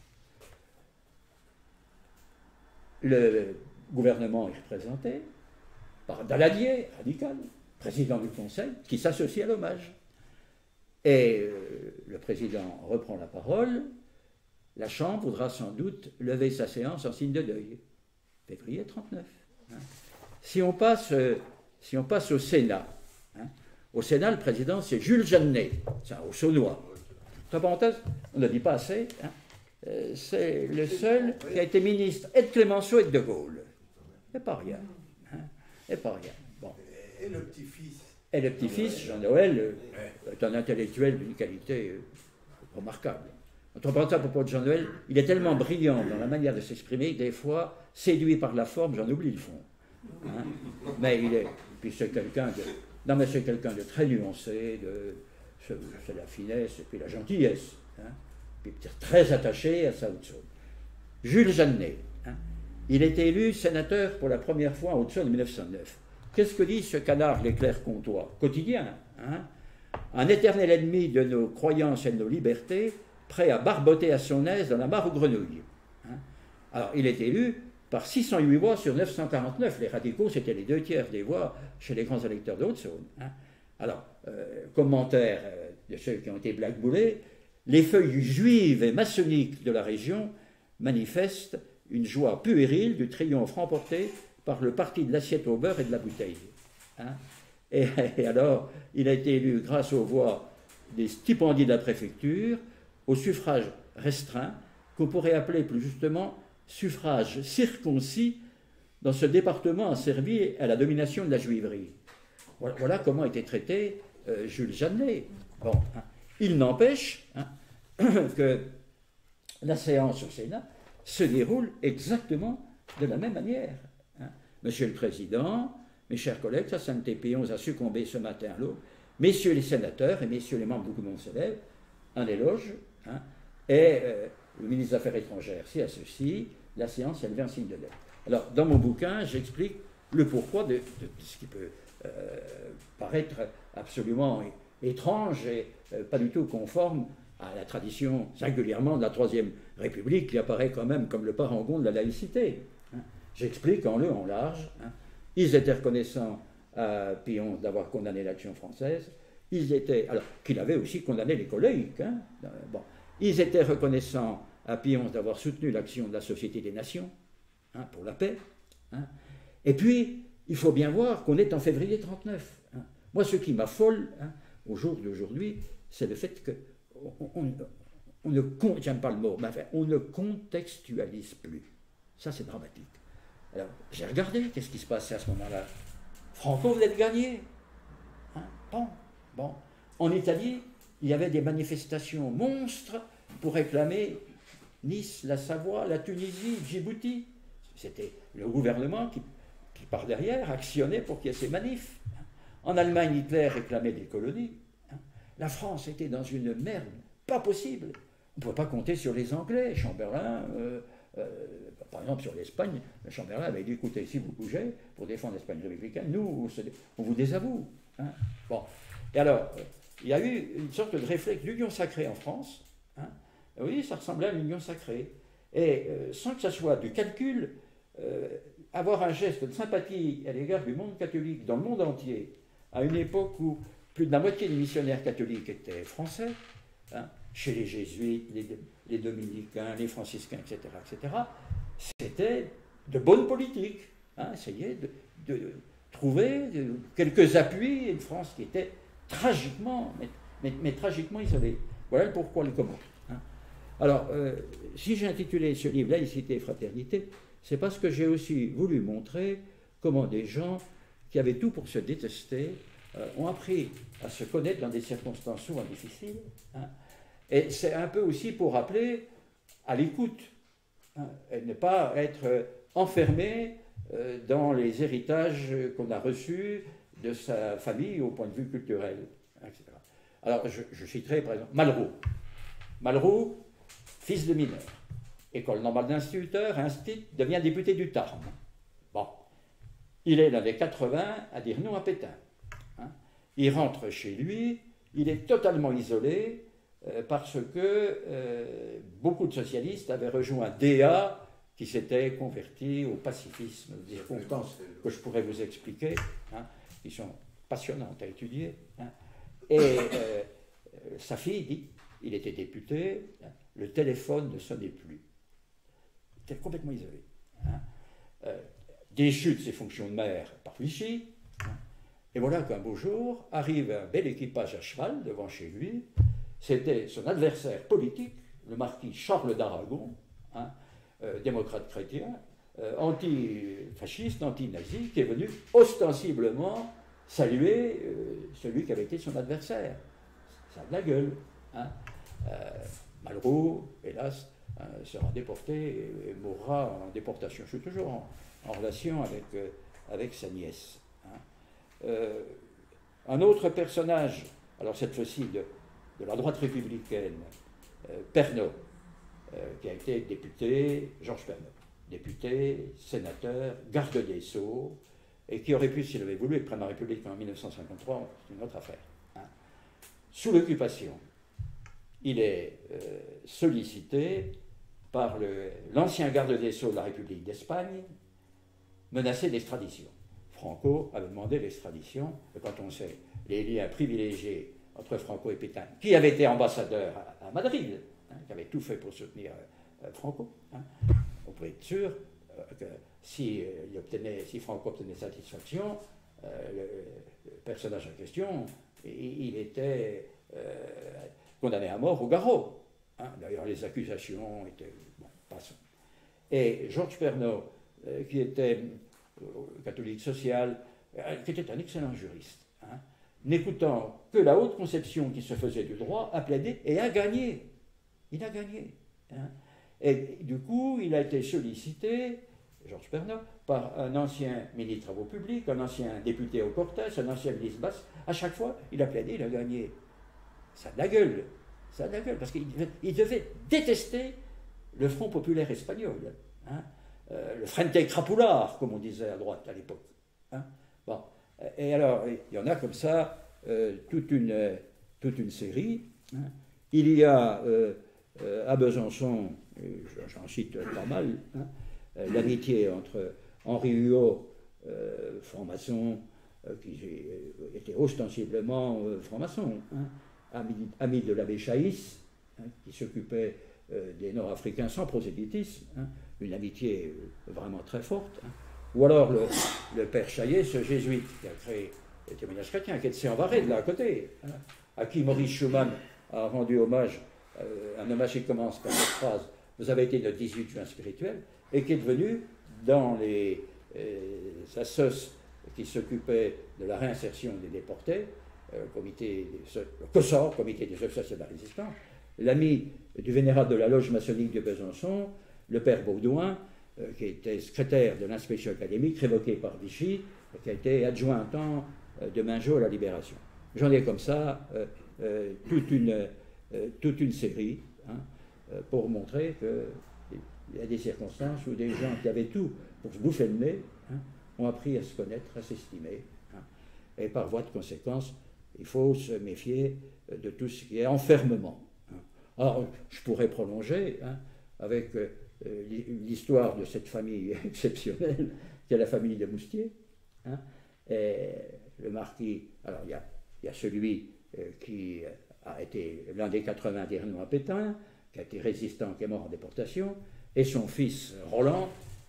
A: Le gouvernement est représenté par Daladier, radical, président du Conseil, qui s'associe à l'hommage. Et euh, le président reprend la parole. La Chambre voudra sans doute lever sa séance en signe de deuil. Février trente-neuf. Hein. Si on passe, euh, si on passe au Sénat, hein, au Sénat, le président, c'est Jules Jeanneret, c'est un Haut-Saunois. Entre parenthèses, on ne dit pas assez, hein, euh, c'est le seul qui a été ministre et de Clémenceau et de De Gaulle. Et pas rien. Hein, et pas rien. Bon.
B: Et le petit-fils.
A: Et le petit-fils, Jean-Noël, euh, est un intellectuel d'une qualité euh, remarquable. Entre parenthèses, à propos de Jean-Noël, il est tellement brillant dans la manière de s'exprimer, des fois, séduit par la forme, j'en oublie le fond. Hein. Mais il est, puis c'est quelqu'un de, non mais c'est quelqu'un de très nuancé, de, c'est, c'est la finesse et puis la gentillesse. Hein. Puis très attaché à sa Haute-Saône. Jules Jeanneret, hein. Il est élu sénateur pour la première fois en Haute-Saône en mille neuf cent neuf. Qu'est-ce que dit ce canard l'éclair comtois? Quotidien, hein. Un éternel ennemi de nos croyances et de nos libertés, prêt à barboter à son aise dans la mare aux grenouilles. Hein. Alors, il est élu par six cent huit voix sur neuf cent quarante-neuf. Les radicaux, c'était les deux tiers des voix chez les grands électeurs de Haute-Saône. Hein. Alors, euh, commentaire euh, de ceux qui ont été blackboulés, les feuilles juives et maçonniques de la région manifestent une joie puérile du triomphe remporté par le parti de l'assiette au beurre et de la bouteille. Hein. Et, et alors, il a été élu grâce aux voix des stipendiés de la préfecture, au suffrage restreint, qu'on pourrait appeler plus justement suffrage circoncis dans ce département asservi à la domination de la juiverie. Voilà, voilà comment était traité euh, Jules Jeanneret. Bon, hein. Il n'empêche hein, que la séance au Sénat se déroule exactement de la même manière. Hein. Monsieur le Président, mes chers collègues, sa sainteté Pie onze a succombé ce matin à l'eau. Messieurs les sénateurs et messieurs les membres du gouvernement se lèvent, un éloge, hein, et euh, le ministre des Affaires étrangères s'y associe, la séance est levée en signe de lettre. Alors, dans mon bouquin, j'explique le pourquoi de, de, de ce qui peut euh, paraître absolument étrange et euh, pas du tout conforme à la tradition, singulièrement de la Troisième République, qui apparaît quand même comme le parangon de la laïcité. Hein. J'explique en long, en large. Hein. Ils étaient reconnaissants à Pie onze d'avoir condamné l'action française. Ils étaient, alors qu'il avait aussi condamné les colériques. Hein. Bon. Ils étaient reconnaissants à Pie onze d'avoir soutenu l'action de la Société des Nations, hein, pour la paix. Hein. Et puis, il faut bien voir qu'on est en février trente-neuf. Hein. Moi, ce qui m'affole, hein, au jour d'aujourd'hui, c'est le fait que on, on, on ne, j'aime pas le mot, mais enfin, on ne contextualise plus Ça, c'est dramatique. Alors, j'ai regardé, qu'est-ce qui se passait à ce moment-là. Franco venait de gagner. Hein, bon, bon. En Italie, il y avait des manifestations monstres pour réclamer Nice, la Savoie, la Tunisie, Djibouti. C'était le gouvernement qui, qui, par derrière, actionnait pour qu'il y ait ces manifs. En Allemagne, Hitler réclamait des colonies. La France était dans une merde pas possible. On ne pouvait pas compter sur les Anglais. Chamberlain, euh, euh, par exemple sur l'Espagne, Chamberlain avait dit, écoutez, si vous bougez pour défendre l'Espagne républicaine, nous, on vous désavoue. Hein. Bon. Et alors, il y a eu une sorte de réflexe d'union sacrée en France. Hein. Oui, ça ressemblait à l'union sacrée. Et euh, sans que ça soit du calcul, euh, avoir un geste de sympathie à l'égard du monde catholique dans le monde entier, à une époque où plus de la moitié des missionnaires catholiques étaient français, hein, chez les jésuites, les, les dominicains, les franciscains, et cetera, et cetera, c'était de bonne politique. Hein, essayer de, de trouver de, quelques appuis à une France qui était tragiquement, mais, mais, mais tragiquement isolée. Voilà le pourquoi, le comment. Hein. Alors, euh, si j'ai intitulé ce livre « Laïcité et fraternité », c'est parce que j'ai aussi voulu montrer comment des gens qui avaient tout pour se détester euh, ont appris à se connaître dans des circonstances souvent difficiles. Hein. Et c'est un peu aussi pour rappeler à l'écoute, hein, et ne pas être enfermé euh, dans les héritages qu'on a reçus de sa famille au point de vue culturel, et cetera. Alors, je, je citerai par exemple Malraux. Malraux, fils de mineur, école normale d'instituteur, instit, devient député du Tarn. Bon, il est dans les quatre-vingts à dire non à Pétain. Hein. Il rentre chez lui, il est totalement isolé euh, parce que euh, beaucoup de socialistes avaient rejoint D A qui s'était converti au pacifisme, des circonstances que je pourrais vous expliquer, hein, qui sont passionnantes à étudier. Hein. Et euh, sa fille dit, il était député, hein, le téléphone ne sonnait plus. Il était complètement isolé. Hein. Euh, déchu de ses fonctions de maire par Vichy, hein. Et voilà qu'un beau jour arrive un bel équipage à cheval devant chez lui. C'était son adversaire politique, le marquis Charles d'Aragon, hein, euh, démocrate chrétien, euh, anti-fasciste, anti-nazi, qui est venu ostensiblement saluer euh, celui qui avait été son adversaire. Ça a de la gueule. Hein. Euh, Malraux, hélas, hein, sera déporté et, et mourra en déportation. Je suis toujours en, en relation avec, euh, avec sa nièce. Hein. Euh, un autre personnage, alors cette fois-ci de, de la droite républicaine, euh, Pernaut, euh, qui a été député, Georges Pernaut, député, sénateur, garde des Sceaux, et qui aurait pu, s'il avait voulu, prendre la République en mille neuf cent cinquante-trois, c'est une autre affaire. Hein. Sous l'occupation, il est euh, sollicité par l'ancien garde des Sceaux de la République d'Espagne, menacé d'extradition. Franco avait demandé l'extradition, et quand on sait les liens privilégiés entre Franco et Pétain, qui avait été ambassadeur à, à Madrid, hein, qui avait tout fait pour soutenir euh, Franco, hein, on pouvait être sûr euh, que si, euh, il obtenait, si Franco obtenait satisfaction, euh, le, le personnage en question, il, il était euh, condamné à mort au garrot. Hein. D'ailleurs, les accusations étaient... Bon, passons. Et Georges Pernaut, euh, qui était euh, catholique social, euh, qui était un excellent juriste, hein, n'écoutant que la haute conception qui se faisait du droit, a plaidé et a gagné. Il a gagné. Hein. Et du coup, il a été sollicité, Georges Pernaut, par un ancien ministre des Travaux publics, un ancien député au Cortés, un ancien ministre basse. À chaque fois, il a plaidé, il a gagné. Ça a de la gueule. Ça a de la gueule, parce qu'il devait, il devait détester le Front populaire espagnol. Hein. Euh, le Frente Crapular, comme on disait à droite à l'époque. Hein. Bon. Et alors, il y en a comme ça euh, toute, une, euh, toute une série. Hein. Il y a euh, euh, à Besançon, j'en cite pas mal, hein, euh, l'amitié entre Henri Huot, euh, franc-maçon, euh, qui euh, était ostensiblement euh, franc-maçon, hein, ami, ami de l'abbé Chaïs, hein, qui s'occupait euh, des Nord-Africains sans prosélytisme, hein, une amitié euh, vraiment très forte. Hein. Ou alors le, le père Chaillet, ce jésuite qui a créé le témoignage chrétien, qui est de Saint-Varé, de là à côté, hein, à qui Maurice Schumann a rendu hommage, euh, un hommage qui commence par cette phrase: vous avez été notre dix-huit juin spirituel, et qui est devenu, dans les euh, assos qui s'occupaient de la réinsertion des déportés, euh, comité, le COSOR, comité des associations de la résistance, l'ami du vénérable de la loge maçonnique de Besançon, le père Baudouin, euh, qui était secrétaire de l'inspection académique, révoqué par Vichy, et qui a été adjoint temps euh, de Mingeot à la Libération. J'en ai comme ça euh, euh, toute, une, euh, toute une série, hein, euh, pour montrer qu'il y a des circonstances où des gens qui avaient tout pour se bouffer le nez, hein, ont appris à se connaître, à s'estimer, hein, et par voie de conséquence, il faut se méfier de tout ce qui est enfermement. Hein. Alors, je pourrais prolonger, hein, avec euh, l'histoire de cette famille exceptionnelle, qui est la famille de Moustier, hein, et le marquis, alors il y a, il y a celui euh, qui a été l'un des quatre-vingts dernièrement à Pétain, qui a été résistant, qui est mort en déportation, et son fils Roland,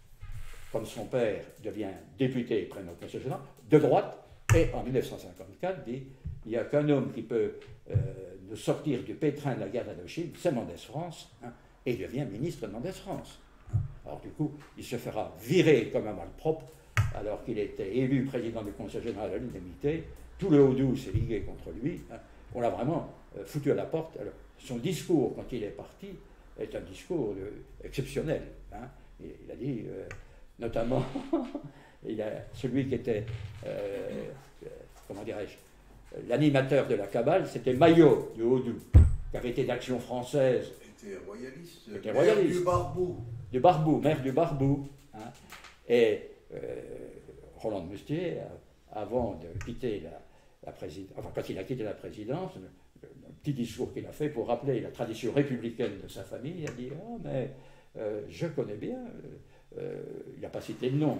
A: comme son père devient député près de notre Conseil général, de droite, et en mille neuf cent cinquante-quatre dit il n'y a qu'un homme qui peut euh, nous sortir du pétrin de la guerre d'Indochine, c'est Mendès France, hein, et il devient ministre de Mendès France. Hein. Alors du coup, il se fera virer comme un malpropre, alors qu'il était élu président du Conseil général à l'unanimité, tout le Haut-Doubs s'est ligué contre lui, hein. On l'a vraiment euh, foutu à la porte. Alors, son discours, quand il est parti, est un discours de, exceptionnel. Hein. Il, il a dit, euh, notamment, il a, celui qui était, euh, euh, comment dirais-je, l'animateur de la cabale, c'était Maillot du Haut-Doubs, qui avait été d'Action française.
B: Il était royaliste.
A: Il était royaliste.
B: Du Barbou.
A: Du Barbou, maire du Barbou. Hein. Et euh, Roland de Moustier, avant de quitter la, la présidence, enfin quand il a quitté la présidence, le, le, le petit discours qu'il a fait pour rappeler la tradition républicaine de sa famille, il a dit « Oh, mais euh, je connais bien, euh, il n'a pas cité le nom,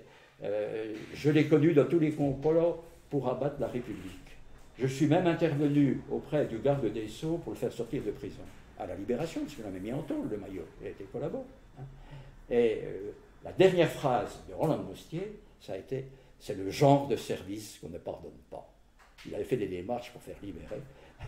A: euh, je l'ai connu dans tous les complots pour abattre la République. Je suis même intervenu auprès du garde des Sceaux pour le faire sortir de prison, à la Libération, parce qu'on l'avait mis en tôle, le Maillot, il a été collabo. Hein. Et euh, la dernière phrase de Roland de Moustier, ça a été « C'est le genre de service qu'on ne pardonne pas ». Il avait fait des démarches pour faire libérer.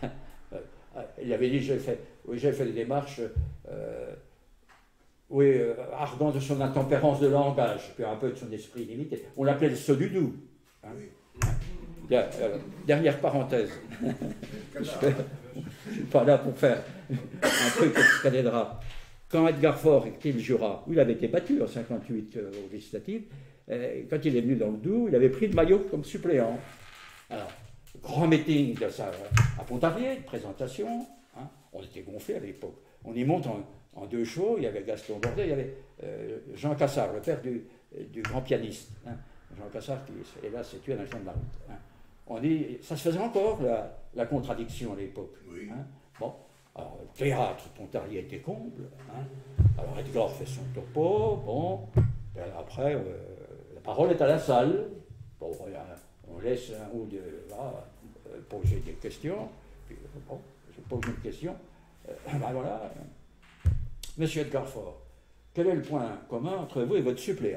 A: Il avait dit, j'ai fait, oui, j'ai fait des démarches, euh, oui, euh, ardent de son intempérance de langage, puis un peu de son esprit limité. On l'appelait le Sodudou. Hein. Oui. Bien, euh, dernière parenthèse. Je ne suis pas là pour faire un truc cathédral. Quand Edgar Faure était le Jura, où il avait été battu en cinquante-huit euh, aux législatives, euh, quand il est venu dans le Doubs, il avait pris le Maillot comme suppléant. Alors, grand meeting de ça, à Pontarlier, de présentation, hein, on était gonflés à l'époque. On y monte en, en deux shows, il y avait Gaston Bordet, il y avait euh, Jean Cassard, le père du, du grand pianiste. Hein, Jean Cassard qui, hélas, s'est tué dans le champ de la route. Hein. On dit, ça se faisait encore, la, la contradiction à l'époque.
B: Oui.
A: Hein. Bon, alors, le théâtre, Pontarlier était comble. Hein. Alors, Edgar fait son topo, bon, après, euh, la parole est à la salle. Bon, on laisse un ou deux là, poser des questions. Puis, bon, je pose une question. Euh, ben voilà. Monsieur Edgar Faure, quel est le point commun entre vous et votre suppléant?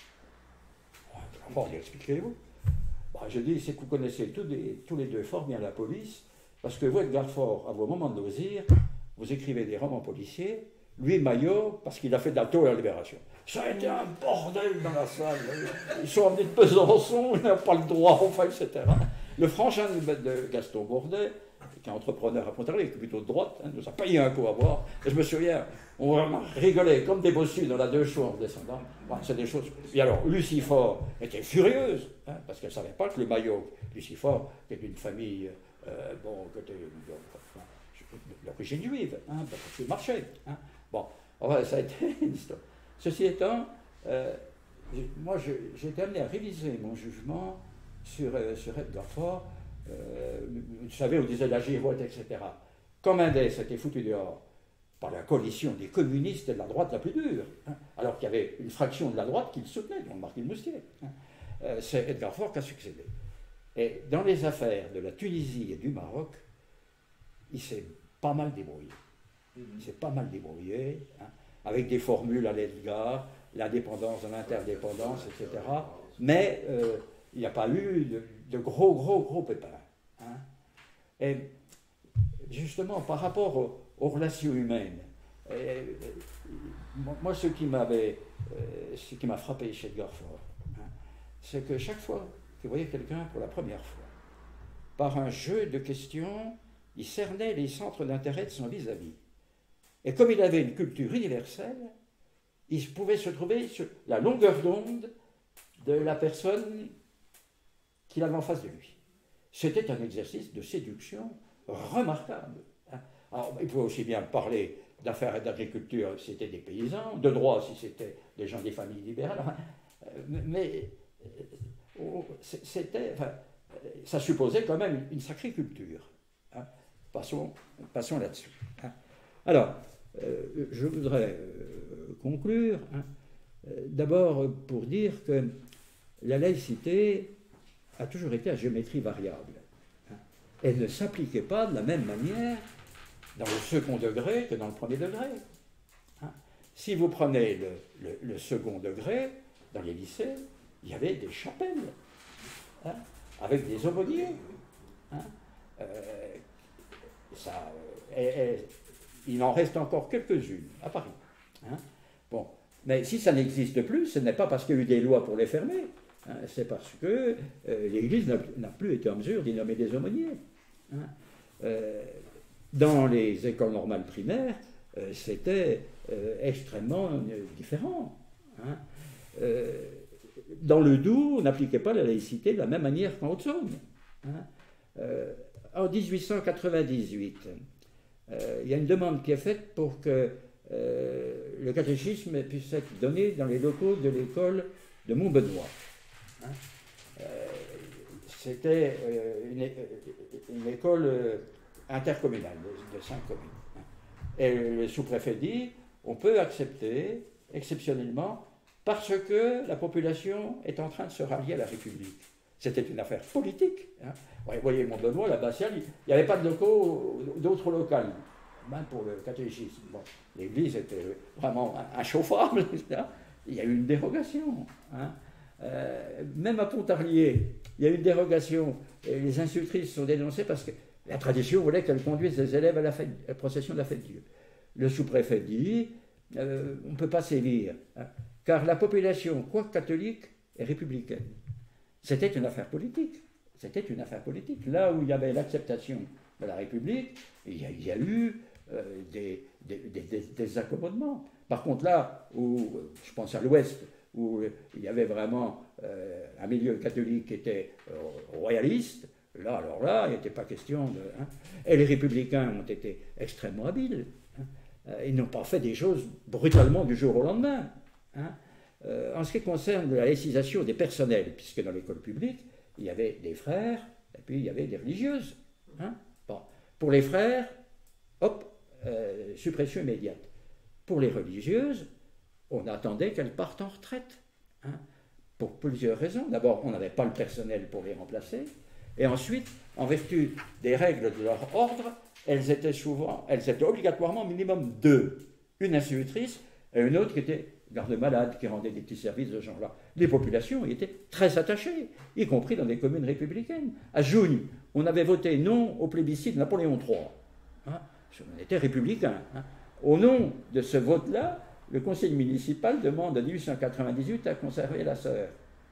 A: Bon, expliquez-vous. Ben, je dis, c'est que vous connaissez tous les, tous les deux fort bien la police, parce que vous, Edgar Faure, à vos moments de loisir, vous écrivez des romans policiers, lui, Maillot, parce qu'il a fait de la tôle à la Libération. Ça a été un bordel dans la salle. Ils sont amenés de Besançon, ils n'ont pas le droit, enfin, et cetera. Le frangin de Gaston Bordet, qui est entrepreneur à Pontarlier, qui est plutôt de droite, hein, nous a payé un coup à boire. Et je me souviens, on rigolait comme des bossus dans la deux chevaux en descendant. Bon, c'est des choses. Et alors, Lucie Faure était furieuse, hein, parce qu'elle ne savait pas que le Maillot, Lucie Faure, qui est d'une famille, euh, bon, qui était d'origine juive, hein, parce qu'il marchait. Hein. Bon, enfin, ça a été une histoire. Ceci étant, euh, moi, j'ai été amené à réviser mon jugement sur, euh, sur Edgar Faure. Euh, vous savez, on disait la girouette, et cetera. Quand Mendès était foutu dehors par la coalition des communistes et de la droite la plus dure, hein, alors qu'il y avait une fraction de la droite qui le soutenait, dont le marquis de Moustier, hein, euh, c'est Edgar Faure qui a succédé. Et dans les affaires de la Tunisie et du Maroc, il s'est pas mal débrouillé. Il s'est pas mal débrouillé, hein, avec des formules à l'Edgar, l'indépendance de l'interdépendance, et cetera. Mais euh, il n'y a pas eu de, de gros, gros, gros pépins. Hein. Et justement, par rapport aux, aux relations humaines, Et, moi, ce qui m'avait, euh, ce qui m'a frappé chez Edgar Faure, hein, c'est que chaque fois qu'il voyait quelqu'un pour la première fois, par un jeu de questions, il cernait les centres d'intérêt de son vis-à-vis. Et comme il avait une culture universelle, il pouvait se trouver sur la longueur d'onde de la personne qu'il avait en face de lui. C'était un exercice de séduction remarquable. Hein. Alors, il pouvait aussi bien parler d'affaires et d'agriculture si c'était des paysans, de droit si c'était des gens des familles libérales, enfin, mais c'était, enfin, ça supposait quand même une sacrée culture. Hein. Passons, passons là-dessus. Hein. Alors, euh, je voudrais euh, conclure, hein, euh, d'abord pour dire que la laïcité a toujours été à géométrie variable. Hein. Elle ne s'appliquait pas de la même manière dans le second degré que dans le premier degré. Hein. Si vous prenez le, le, le second degré, dans les lycées, il y avait des chapelles, hein, avec des aumôniers. Hein. Euh, ça, euh, et, et, il en reste encore quelques-unes à Paris. Hein. Bon. Mais si ça n'existe plus, ce n'est pas parce qu'il y a eu des lois pour les fermer, hein, c'est parce que euh, l'Église n'a plus été en mesure d'y nommer des aumôniers. Hein. Euh, Dans les écoles normales primaires, euh, c'était euh, extrêmement euh, différent. Hein. Euh, dans le Doubs, on n'appliquait pas la laïcité de la même manière qu'en Haute-Saône. Hein. Euh, en dix-huit cent quatre-vingt-dix-huit, euh, il y a une demande qui est faite pour que euh, le catéchisme puisse être donné dans les locaux de l'école de Montbenoît. Hein. Euh, c'était euh, une, une école euh, intercommunale de, de cinq communes. Et le sous-préfet dit, on peut accepter, exceptionnellement, parce que la population est en train de se rallier à la République. C'était une affaire politique. Hein. Vous voyez, Montbenoît, l'abbatiale, il n'y avait pas de locaux, d'autres locales, même pour le catéchisme. Bon, l'église était vraiment inchauffable, et cetera. Il y a eu une dérogation. Hein. Euh, même à Pontarlier, il y a eu une dérogation. Et les institutrices sont dénoncées parce que la tradition voulait qu'elles conduisent les élèves à la, fête, à la procession de la fête Dieu. Le sous-préfet dit, euh, on ne peut pas sévir, hein, car la population, quoique catholique, est républicaine. C'était une affaire politique. C'était une affaire politique. Là où il y avait l'acceptation de la République, il y a, il y a eu euh, des, des, des, des, des accommodements. Par contre, là où, je pense à l'Ouest, où il y avait vraiment euh, un milieu catholique qui était euh, royaliste, là, alors là, il n'était pas question de... Hein. Et les républicains ont été extrêmement habiles. Hein. Ils n'ont pas fait des choses brutalement du jour au lendemain. Hein. Euh, en ce qui concerne la laïcisation des personnels, puisque dans l'école publique, il y avait des frères, et puis il y avait des religieuses. Hein. Bon. Pour les frères, hop, euh, suppression immédiate. Pour les religieuses, on attendait qu'elles partent en retraite. Hein. Pour plusieurs raisons. D'abord, on n'avait pas le personnel pour les remplacer. Et ensuite, en vertu des règles de leur ordre, elles étaient souvent, elles étaient obligatoirement minimum deux. Une institutrice et une autre qui était garde-malade, qui rendait des petits services de ce genre-là. Les populations y étaient très attachées, y compris dans des communes républicaines. À Jougne, on avait voté non au plébiscite de Napoléon trois. Hein, on était républicain. Hein. Au nom de ce vote-là, le conseil municipal demande en dix-huit cent quatre-vingt-dix-huit à conserver la sœur.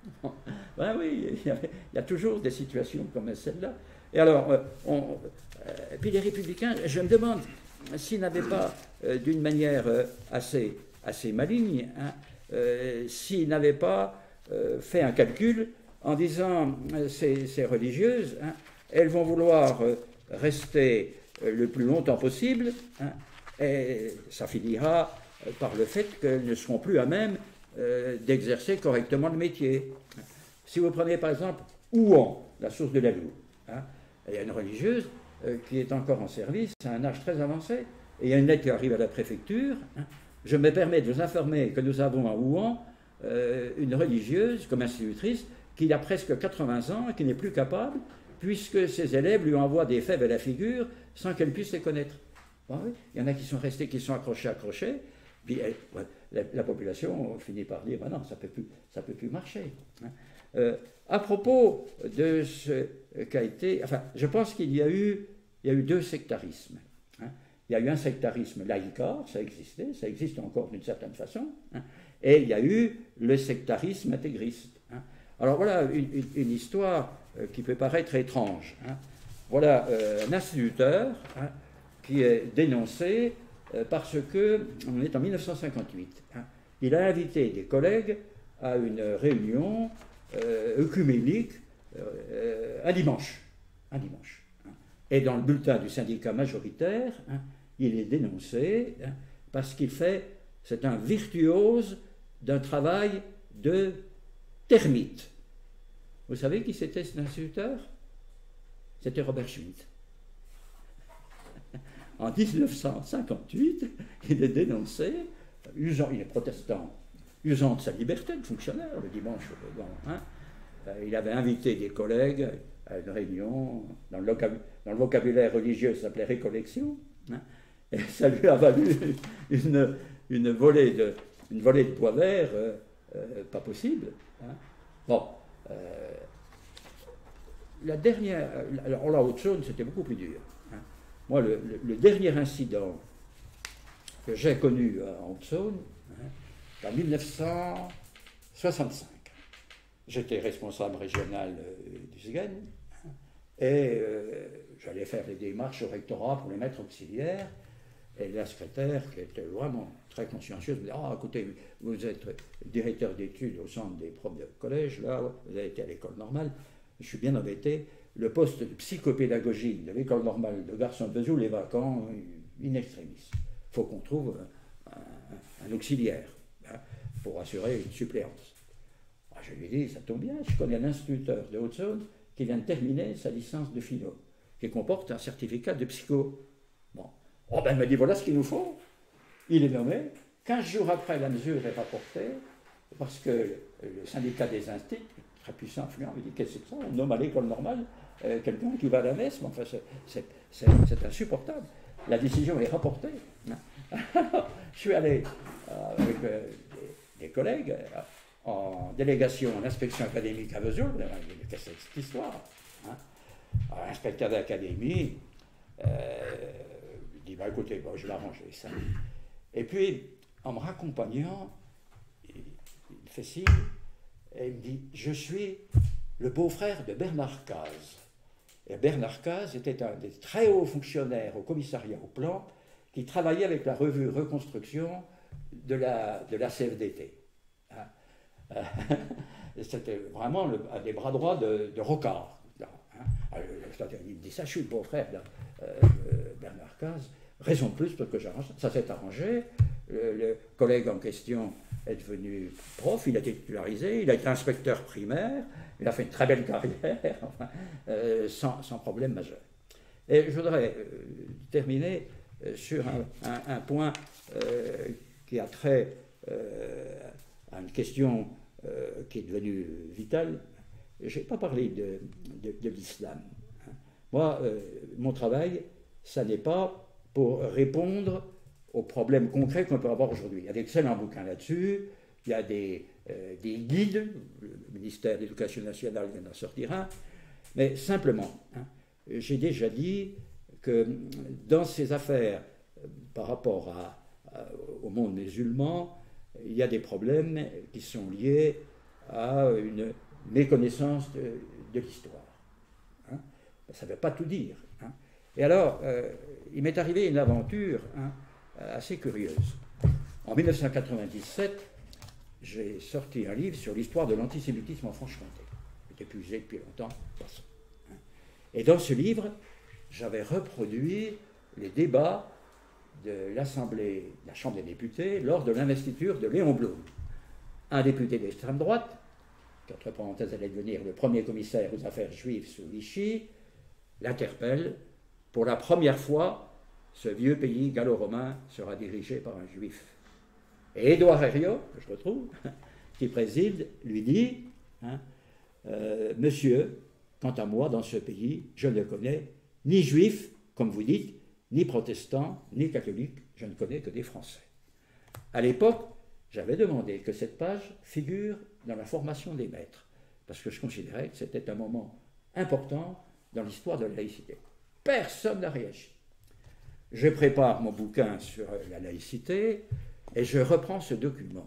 A: Ben oui, il y, avait, il y a toujours des situations comme celle-là. Et alors, euh, on, euh, puis les républicains, je me demande s'ils n'avaient pas, euh, d'une manière euh, assez, assez maligne, hein, euh, s'ils n'avaient pas euh, fait un calcul en disant, euh, ces, ces religieuses, hein, elles vont vouloir euh, rester euh, le plus longtemps possible, hein, et ça finira euh, par le fait qu'elles ne seront plus à même Euh, d'exercer correctement le métier. Si vous prenez par exemple Ouan, la source de la Loue, hein, il y a une religieuse euh, qui est encore en service à un âge très avancé, et il y a une lettre qui arrive à la préfecture. Hein, je me permets de vous informer que nous avons à Ouan euh, une religieuse comme institutrice qui a presque quatre-vingts ans et qui n'est plus capable, puisque ses élèves lui envoient des fèves à la figure sans qu'elle puisse les connaître. Bon, oui, il y en a qui sont restés, qui sont accrochés, accrochés. Puis elle, ouais, la, la population finit par dire, ben non, ça ne peut plus, ça peut plus marcher. Hein. Euh, à propos de ce qu'a été... Enfin, je pense qu'il y a eu, il y a eu deux sectarismes. Hein. Il il y a eu un sectarisme laïcard, ça existait, ça existe encore d'une certaine façon, hein, et il y a eu le sectarisme intégriste. Hein. Alors voilà une, une, une histoire euh, qui peut paraître étrange. Hein. Voilà euh, un instituteur hein, qui est dénoncé euh, parce que, on est en mille neuf cent cinquante-huit, hein, il a invité des collègues à une réunion euh, œcuménique euh, un dimanche. Un dimanche. Hein. Et dans le bulletin du syndicat majoritaire, hein, il est dénoncé hein, parce qu'il fait, c'est un virtuose d'un travail de termite. Vous savez qui c'était cet instituteur? C'était Robert Schmitt. En dix-neuf cent cinquante-huit, il est dénoncé, usant, il est protestant, usant de sa liberté de fonctionnaire le dimanche. Bon, hein, il avait invité des collègues à une réunion, dans le, dans le vocabulaire religieux, ça s'appelait récollection, hein, et ça lui a valu une, une, volée, de, une volée de bois vert euh, euh, pas possible. Hein. Bon, euh, la dernière, alors la Haute-Saône, c'était beaucoup plus dur. Hein. Moi, le, le, le dernier incident que j'ai connu en Haute-Saône, hein, en mille neuf cent soixante-cinq. J'étais responsable régional euh, du S G E N, hein, et euh, j'allais faire les démarches au rectorat pour les maîtres auxiliaires, et la secrétaire, qui était vraiment très consciencieuse, me dit « Ah, écoutez, vous êtes directeur d'études au centre des profs de collège, là, vous avez été à l'école normale, je suis bien embêté, le poste de psychopédagogie de l'école normale de Garçon de Vesoul est vacant in extremis. Il faut qu'on trouve un, un, un auxiliaire hein, pour assurer une suppléance. » Je lui ai dit, ça tombe bien, je connais un instituteur de Haute-Saône qui vient de terminer sa licence de philo, qui comporte un certificat de psycho. Bon. Oh ben, il m'a dit, voilà ce qu'il nous faut. Il est nommé. quinze jours après, la mesure est rapportée, parce que le syndicat des instituts, très puissant, influent, me dit, qu'est-ce que c'est ça? On nomme à l'école normale euh, quelqu'un qui va à la messe, mais enfin, c'est insupportable. La décision est rapportée. Je suis allé euh, avec euh, des, des collègues, euh, en délégation à l'inspection académique à Vesoul, qu'est-ce que c'est cette histoire hein. Alors, l'inspecteur d'académie euh, dit bah, écoutez, bon, je vais arranger ça. Et puis, en me raccompagnant, il, il fait signe et il me dit je suis le beau-frère de Bernard Caze. Et Bernard Caze était un des très hauts fonctionnaires au commissariat au plan qui travaillait avec la revue Reconstruction de la, de la C F D T. Hein. C'était vraiment le, un des bras droits de, de Rocard. Hein. Alors, il me dit ça, je suis le beau-frère de euh, Bernard Caze. Raison de plus parce que j'arrange. Ça s'est arrangé. Le, le collègue en question est devenu prof, il a été titularisé, il a été inspecteur primaire, il a fait une très belle carrière, enfin, euh, sans, sans problème majeur. Et je voudrais euh, terminer euh, sur un, un, un point euh, qui a trait euh, à une question euh, qui est devenue vitale. Je n'ai pas parlé de, de, de l'islam. Hein. Moi, euh, mon travail, ça n'est pas pour répondre aux problèmes concrets qu'on peut avoir aujourd'hui. Il y a d'excellents bouquins là-dessus, il y a des, euh, des guides, le ministère de l'Éducation nationale vient d'en sortir un, mais simplement, hein, j'ai déjà dit que dans ces affaires, euh, par rapport à, à, au monde musulman, il y a des problèmes qui sont liés à une méconnaissance de, de l'histoire. Hein. Ça ne veut pas tout dire. Hein. Et alors, euh, il m'est arrivé une aventure hein, assez curieuse. En mille neuf cent quatre-vingt-dix-sept, j'ai sorti un livre sur l'histoire de l'antisémitisme en Franche-Comté. Il était publié depuis longtemps. Et dans ce livre, j'avais reproduit les débats de l'Assemblée, de la Chambre des députés, lors de l'investiture de Léon Blum. Un député d'extrême droite, qui entre parenthèses allait devenir le premier commissaire aux affaires juives sous Vichy, l'interpelle. Pour la première fois, ce vieux pays gallo-romain sera dirigé par un juif. Et Édouard Herriot, que je retrouve, qui préside, lui dit hein, euh, Monsieur, quant à moi, dans ce pays, je ne connais ni juifs, comme vous dites, ni protestants, ni catholiques, je ne connais que des Français. À l'époque, j'avais demandé que cette page figure dans la formation des maîtres, parce que je considérais que c'était un moment important dans l'histoire de la laïcité. Personne n'a réagi. je prépare mon bouquin sur la laïcité et je reprends ce document.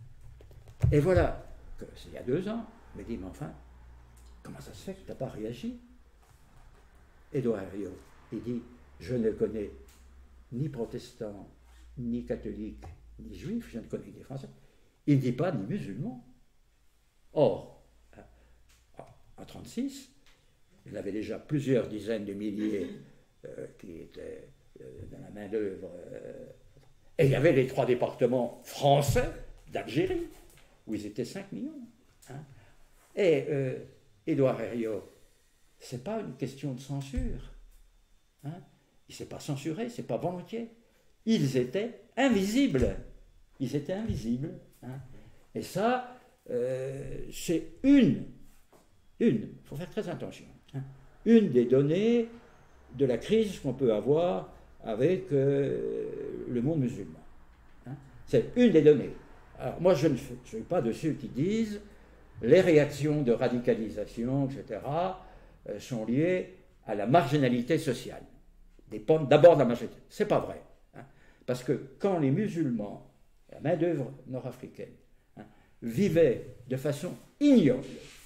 A: Et voilà, que c'est il y a deux ans, il me dit, mais enfin, comment ça se fait que tu n'as pas réagi? Édouard Herriot, il dit, je ne connais ni protestant, ni catholique, ni juif, je ne connais que des Français. Il ne dit pas ni musulman. Or, en mille neuf cent trente-six, il y avait déjà plusieurs dizaines de milliers euh, qui étaient euh, dans la main-d'œuvre. Euh, et il y avait les trois départements français d'Algérie, où ils étaient cinq millions. Hein. Et euh, Édouard Herriot, ce n'est pas une question de censure. Hein. Il ne s'est pas censuré, ce n'est pas volontiers. Ils étaient invisibles. Ils étaient invisibles. Hein. Et ça, euh, c'est une, une, il faut faire très attention, hein, une des données de la crise qu'on peut avoir avec euh, le monde musulman. Hein. C'est une des données. Alors moi, je ne suis pas de ceux qui disent les réactions de radicalisation, et cetera, euh, sont liées à la marginalité sociale. Dépendent d'abord de la marginalité. C'est pas vrai. Hein. Parce que quand les musulmans, la main-d'œuvre nord-africaine, hein, vivaient de façon ignoble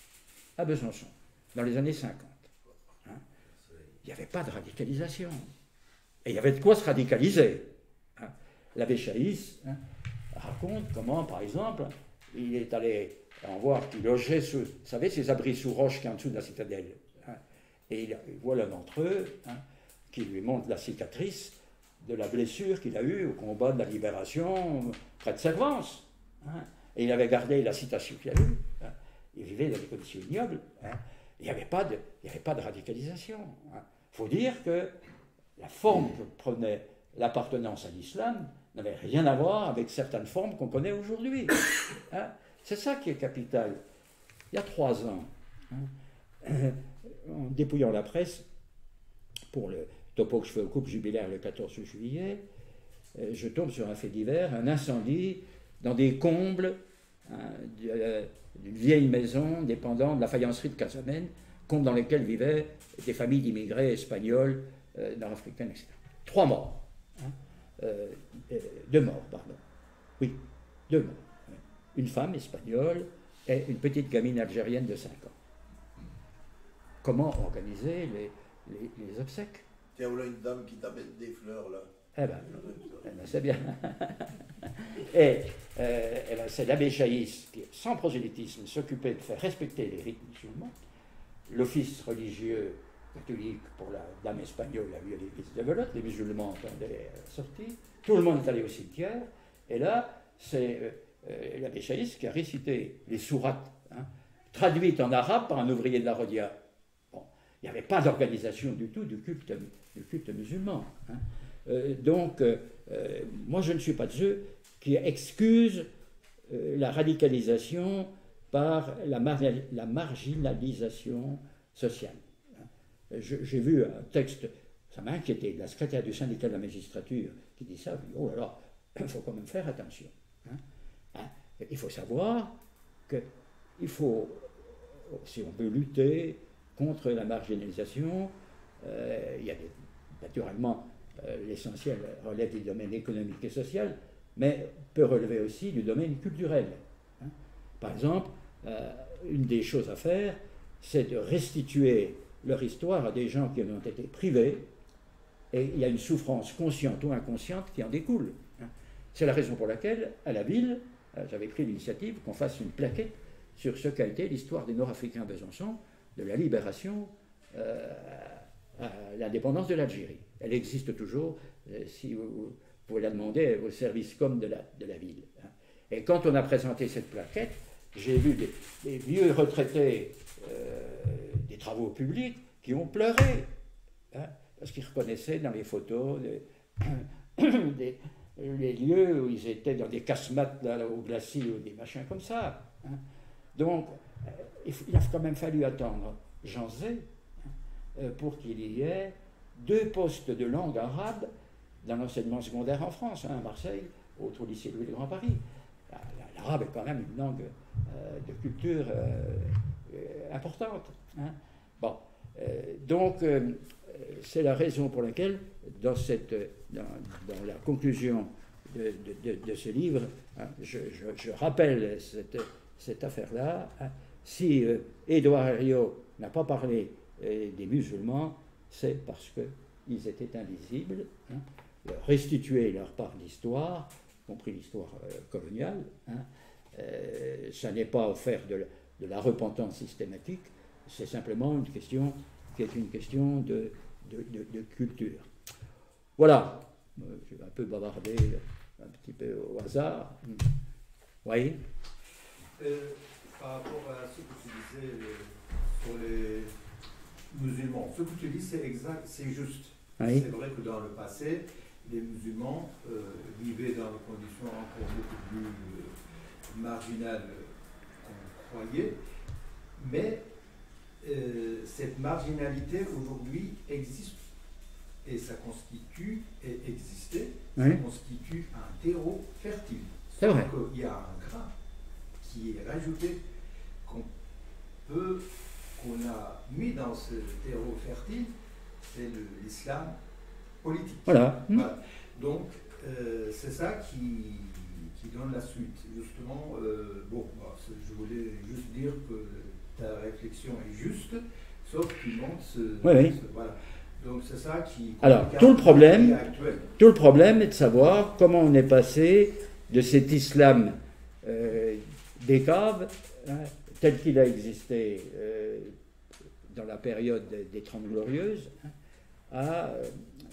A: à Besançon, dans les années cinquante, hein, il n'y avait pas de radicalisation. Et il y avait de quoi se radicaliser. Hein. L'abbé Chaïs hein, raconte comment, par exemple, il est allé en voir qui logeait sous, vous savez, ces abris sous roche qui sont en dessous de la citadelle. Hein, et il, il voit l'un d'entre eux hein, qui lui montre la cicatrice de la blessure qu'il a eue au combat de la libération près de Servance. Hein, et il avait gardé la citation qu'il a eue. Hein, il vivait dans des conditions ignobles. Hein, il n'y avait pas de, il n'y avait pas de radicalisation. Il hein. faut dire que la forme que prenait l'appartenance à l'islam n'avait rien à voir avec certaines formes qu'on connaît aujourd'hui. Hein. C'est ça qui est capital. Il y a trois ans, hein, en dépouillant la presse, pour le topo que je fais au couple jubilaire le quatorze juillet, je tombe sur un fait divers, un incendie dans des combles hein, d'une vieille maison dépendant de la faïencerie de Casamène, combles dans lesquels vivaient des familles d'immigrés espagnols, euh, nord-africains, et cetera. Trois morts. Hein, euh, euh, deux morts, pardon. Oui, deux morts. Une femme espagnole et une petite gamine algérienne de cinq ans. Comment organiser les, les, les obsèques?
B: Tiens, voilà une dame qui t'amène des fleurs, là.
A: Eh bien, eh ben, c'est bien. Et euh, eh ben, c'est l'abbé Chaïs qui, sans prosélytisme, s'occupait de faire respecter les rites musulmans. L'office religieux catholique pour la dame espagnole a eu l'église de Velotte, les musulmans entendaient la sortie, tout le monde est allé au cimetière, et là, c'est euh, euh, l'abbé Chaïs qui a récité les sourates, hein, traduites en arabe par un ouvrier de la Rodia. Bon, il n'y avait pas d'organisation du tout du culte, du culte musulman. Hein. Euh, donc, euh, euh, moi je ne suis pas de ceux qui excusent euh, la radicalisation par la, mar la marginalisation sociale. J'ai vu un texte, ça m'a inquiété, de la secrétaire du syndicat de la magistrature qui dit ça, oh là là, il faut quand même faire attention. Hein. Hein. Il faut savoir qu'il faut, si on veut lutter contre la marginalisation, euh, il y a des, naturellement, euh, l'essentiel relève du domaine économique et social, mais peut relever aussi du domaine culturel. Hein. Par exemple, euh, une des choses à faire, c'est de restituer leur histoire à des gens qui en ont été privés, et il y a une souffrance consciente ou inconsciente qui en découle. Hein. C'est la raison pour laquelle, à la ville, euh, j'avais pris l'initiative qu'on fasse une plaquette sur ce qu'a été l'histoire des Nord-Africains à Besançon, de la libération euh, à l'indépendance de l'Algérie. Elle existe toujours, euh, si vous, vous pouvez la demander au service com de la, de la ville. Hein. Et quand on a présenté cette plaquette, j'ai vu des, des vieux retraités euh, des travaux publics qui ont pleuré, hein, parce qu'ils reconnaissaient dans les photos des, des, les lieux où ils étaient dans des casemates là, au glacis ou des machins comme ça. Hein. Donc, euh, il, il a quand même fallu attendre Jean Zay hein, euh, pour qu'il y ait deux postes de langue arabe dans l'enseignement secondaire en France, un à Marseille, autre au lycée Louis de Grand Paris. L'arabe est quand même une langue euh, de culture euh, euh, importante. Hein. Bon, euh, donc, euh, c'est la raison pour laquelle, dans, cette, dans, dans la conclusion de, de, de, de ce livre, hein, je, je, je rappelle cette, cette affaire-là. Hein. Si euh, Édouard Herriot n'a pas parlé euh, des musulmans, c'est parce qu'ils étaient invisibles. Hein. Restituer leur part d'histoire, y compris l'histoire euh, coloniale, hein, euh, ça n'est pas faire de, de la repentance systématique, c'est simplement une question qui est une question de, de, de, de culture. Voilà, euh, je vais un peu bavarder un petit peu au hasard. Oui.
C: Euh, par rapport à ce que tu disais euh, sur les musulmans, ce que tu dis c'est exact, c'est juste. Oui. C'est vrai que dans le passé, les musulmans euh, vivaient dans des conditions encore beaucoup plus euh, marginales qu'on croyait, mais euh, cette marginalité aujourd'hui existe et ça constitue, et existait, oui. Ça constitue un terreau fertile.
A: C'est vrai.
C: Il y a un grain qui est rajouté qu'on peut, qu'on a mis dans ce terreau fertile, c'est l'islam politique.
A: Voilà.
C: Voilà. Donc, euh, c'est ça qui, qui donne la suite. Justement, euh, bon, bah, je voulais juste dire que ta réflexion est juste, sauf qu'il montre ce,
A: oui, oui.
C: ce... Voilà. Donc, c'est ça qui...
A: Alors, tout le, problème, tout le problème est de savoir comment on est passé de cet islam euh, des caves, hein, tel qu'il a existé euh, dans la période des, des Trente Glorieuses, hein, à euh,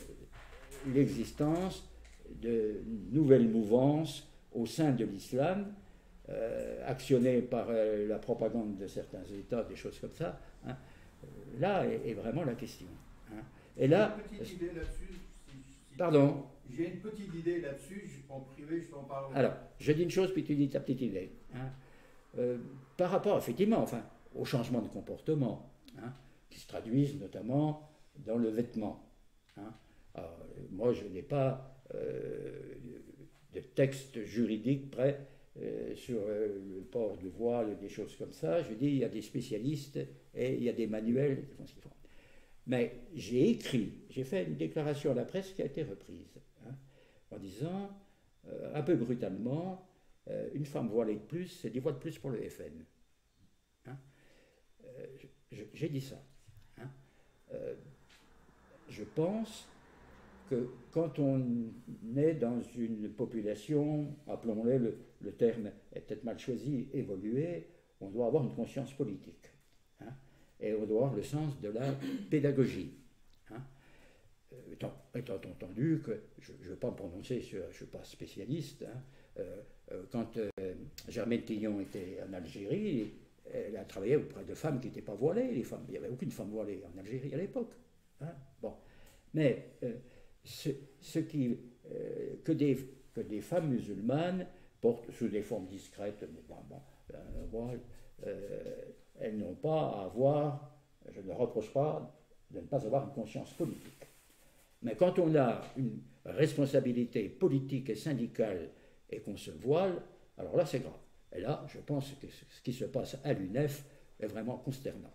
A: l'existence de nouvelles mouvances au sein de l'islam, euh, actionnées par euh, la propagande de certains États, des choses comme ça. Hein. Là est, est vraiment la question. Hein. Et là,
C: j'ai une petite idée là-dessus. Si, si
A: pardon.
C: J'ai une petite idée là-dessus. En privé, je t'en parle.
A: Alors, je dis une chose, puis tu dis ta petite idée. Hein. Euh, par rapport, effectivement, enfin, au changement de comportement, hein, qui se traduisent notamment dans le vêtement. Hein. Alors, moi, je n'ai pas euh, de texte juridique prêt euh, sur euh, le port du voile, des choses comme ça. Je dis, il y a des spécialistes et il y a des manuels qui font ce qu'ils font. Mais j'ai écrit, j'ai fait une déclaration à la presse qui a été reprise, hein, en disant, euh, un peu brutalement, euh, une femme voilée de plus, c'est dix fois de plus pour le F N. Hein. Euh, j'ai dit ça. Hein. Euh, je pense que quand on est dans une population, appelons-le, le, le terme est peut-être mal choisi, évoluée, on doit avoir une conscience politique. Hein, et on doit avoir le sens de la pédagogie. Hein, étant, étant entendu que, je ne veux pas me prononcer sur, je ne suis pas spécialiste, hein, euh, euh, quand euh, Germaine Tillon était en Algérie, elle a travaillé auprès de femmes qui n'étaient pas voilées, les femmes, il n'y avait aucune femme voilée en Algérie à l'époque. Hein, bon. Mais euh, ce, ce qui, euh, que, des, que des femmes musulmanes portent sous des formes discrètes, bon, bon, un voile, euh, elles n'ont pas à avoir, je ne reproche pas de ne pas avoir une conscience politique. Mais quand on a une responsabilité politique et syndicale et qu'on se voile, alors là c'est grave. Et là, je pense que ce qui se passe à l'U N E F est vraiment consternant.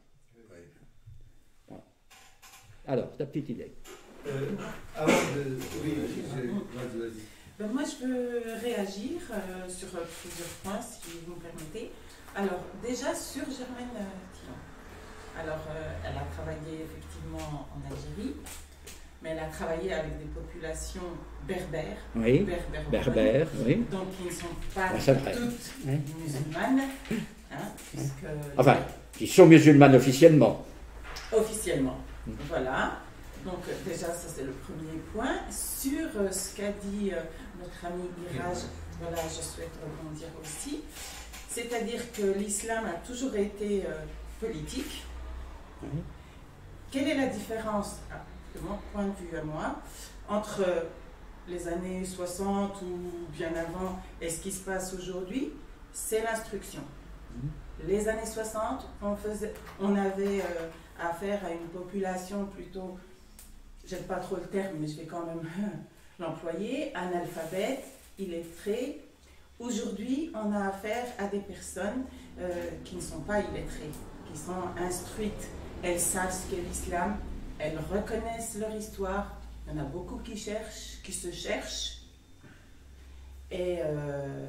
A: Voilà. Alors, ta petite idée.
C: Euh, avant de... Oui, vas-y, vas-y.
D: Ben moi, je veux réagir euh, sur euh, plusieurs points, si vous me permettez. Alors, déjà sur Germaine Tillon. Alors, euh, elle a travaillé effectivement en Algérie, mais elle a travaillé avec des populations berbères.
A: Oui,
D: berbères,
A: berbères, oui.
D: Donc, qui ne sont pas
A: bon,
D: toutes
A: oui.
D: musulmanes. Hein, puisque
A: enfin, qui sont musulmanes officiellement.
D: Officiellement, mmh. Voilà. Donc déjà, ça c'est le premier point. Sur euh, ce qu'a dit euh, notre ami Iraj, voilà, je souhaite rebondir aussi. C'est-à-dire que l'islam a toujours été euh, politique. Mmh. Quelle est la différence, de mon point de vue à moi, entre les années soixante ou bien avant et ce qui se passe aujourd'hui? C'est l'instruction. Mmh. Les années soixante, on, faisait, on avait euh, affaire à une population plutôt... J'aime pas trop le terme, mais je vais quand même l'employer, analphabète, illettré. Aujourd'hui, on a affaire à des personnes euh, qui ne sont pas illettrées, qui sont instruites. Elles savent ce qu'est l'islam, elles reconnaissent leur histoire. Il y en a beaucoup qui cherchent, qui se cherchent. Et euh,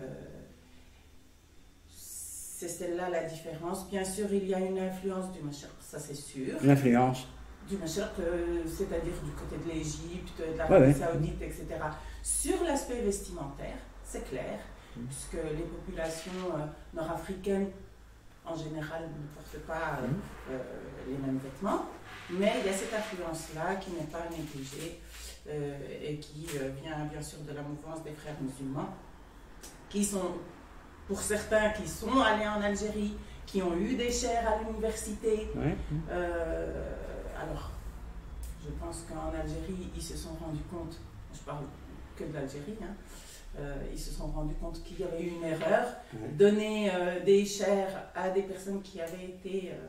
D: c'est celle-là la différence. Bien sûr, il y a une influence du Mashriq, ça c'est sûr.
A: Une influence
D: du Mashriq, euh, c'est-à-dire du côté de l'Égypte, de l'Arabie
A: ouais, ouais.
D: Saoudite, et cetera. Sur l'aspect vestimentaire, c'est clair, mmh. puisque les populations euh, nord-africaines, en général, ne portent pas euh, mmh. euh, les mêmes vêtements. Mais il y a cette influence-là qui n'est pas négligée euh, et qui euh, vient bien sûr de la mouvance des frères musulmans, qui sont, pour certains, qui sont allés en Algérie, qui ont eu des chaires à l'université. Ouais. Euh, alors, je pense qu'en Algérie, ils se sont rendus compte, je parle que de l'Algérie, hein, euh, ils se sont rendus compte qu'il y avait eu une erreur, ouais. donner euh, des chaires à des personnes qui avaient été euh,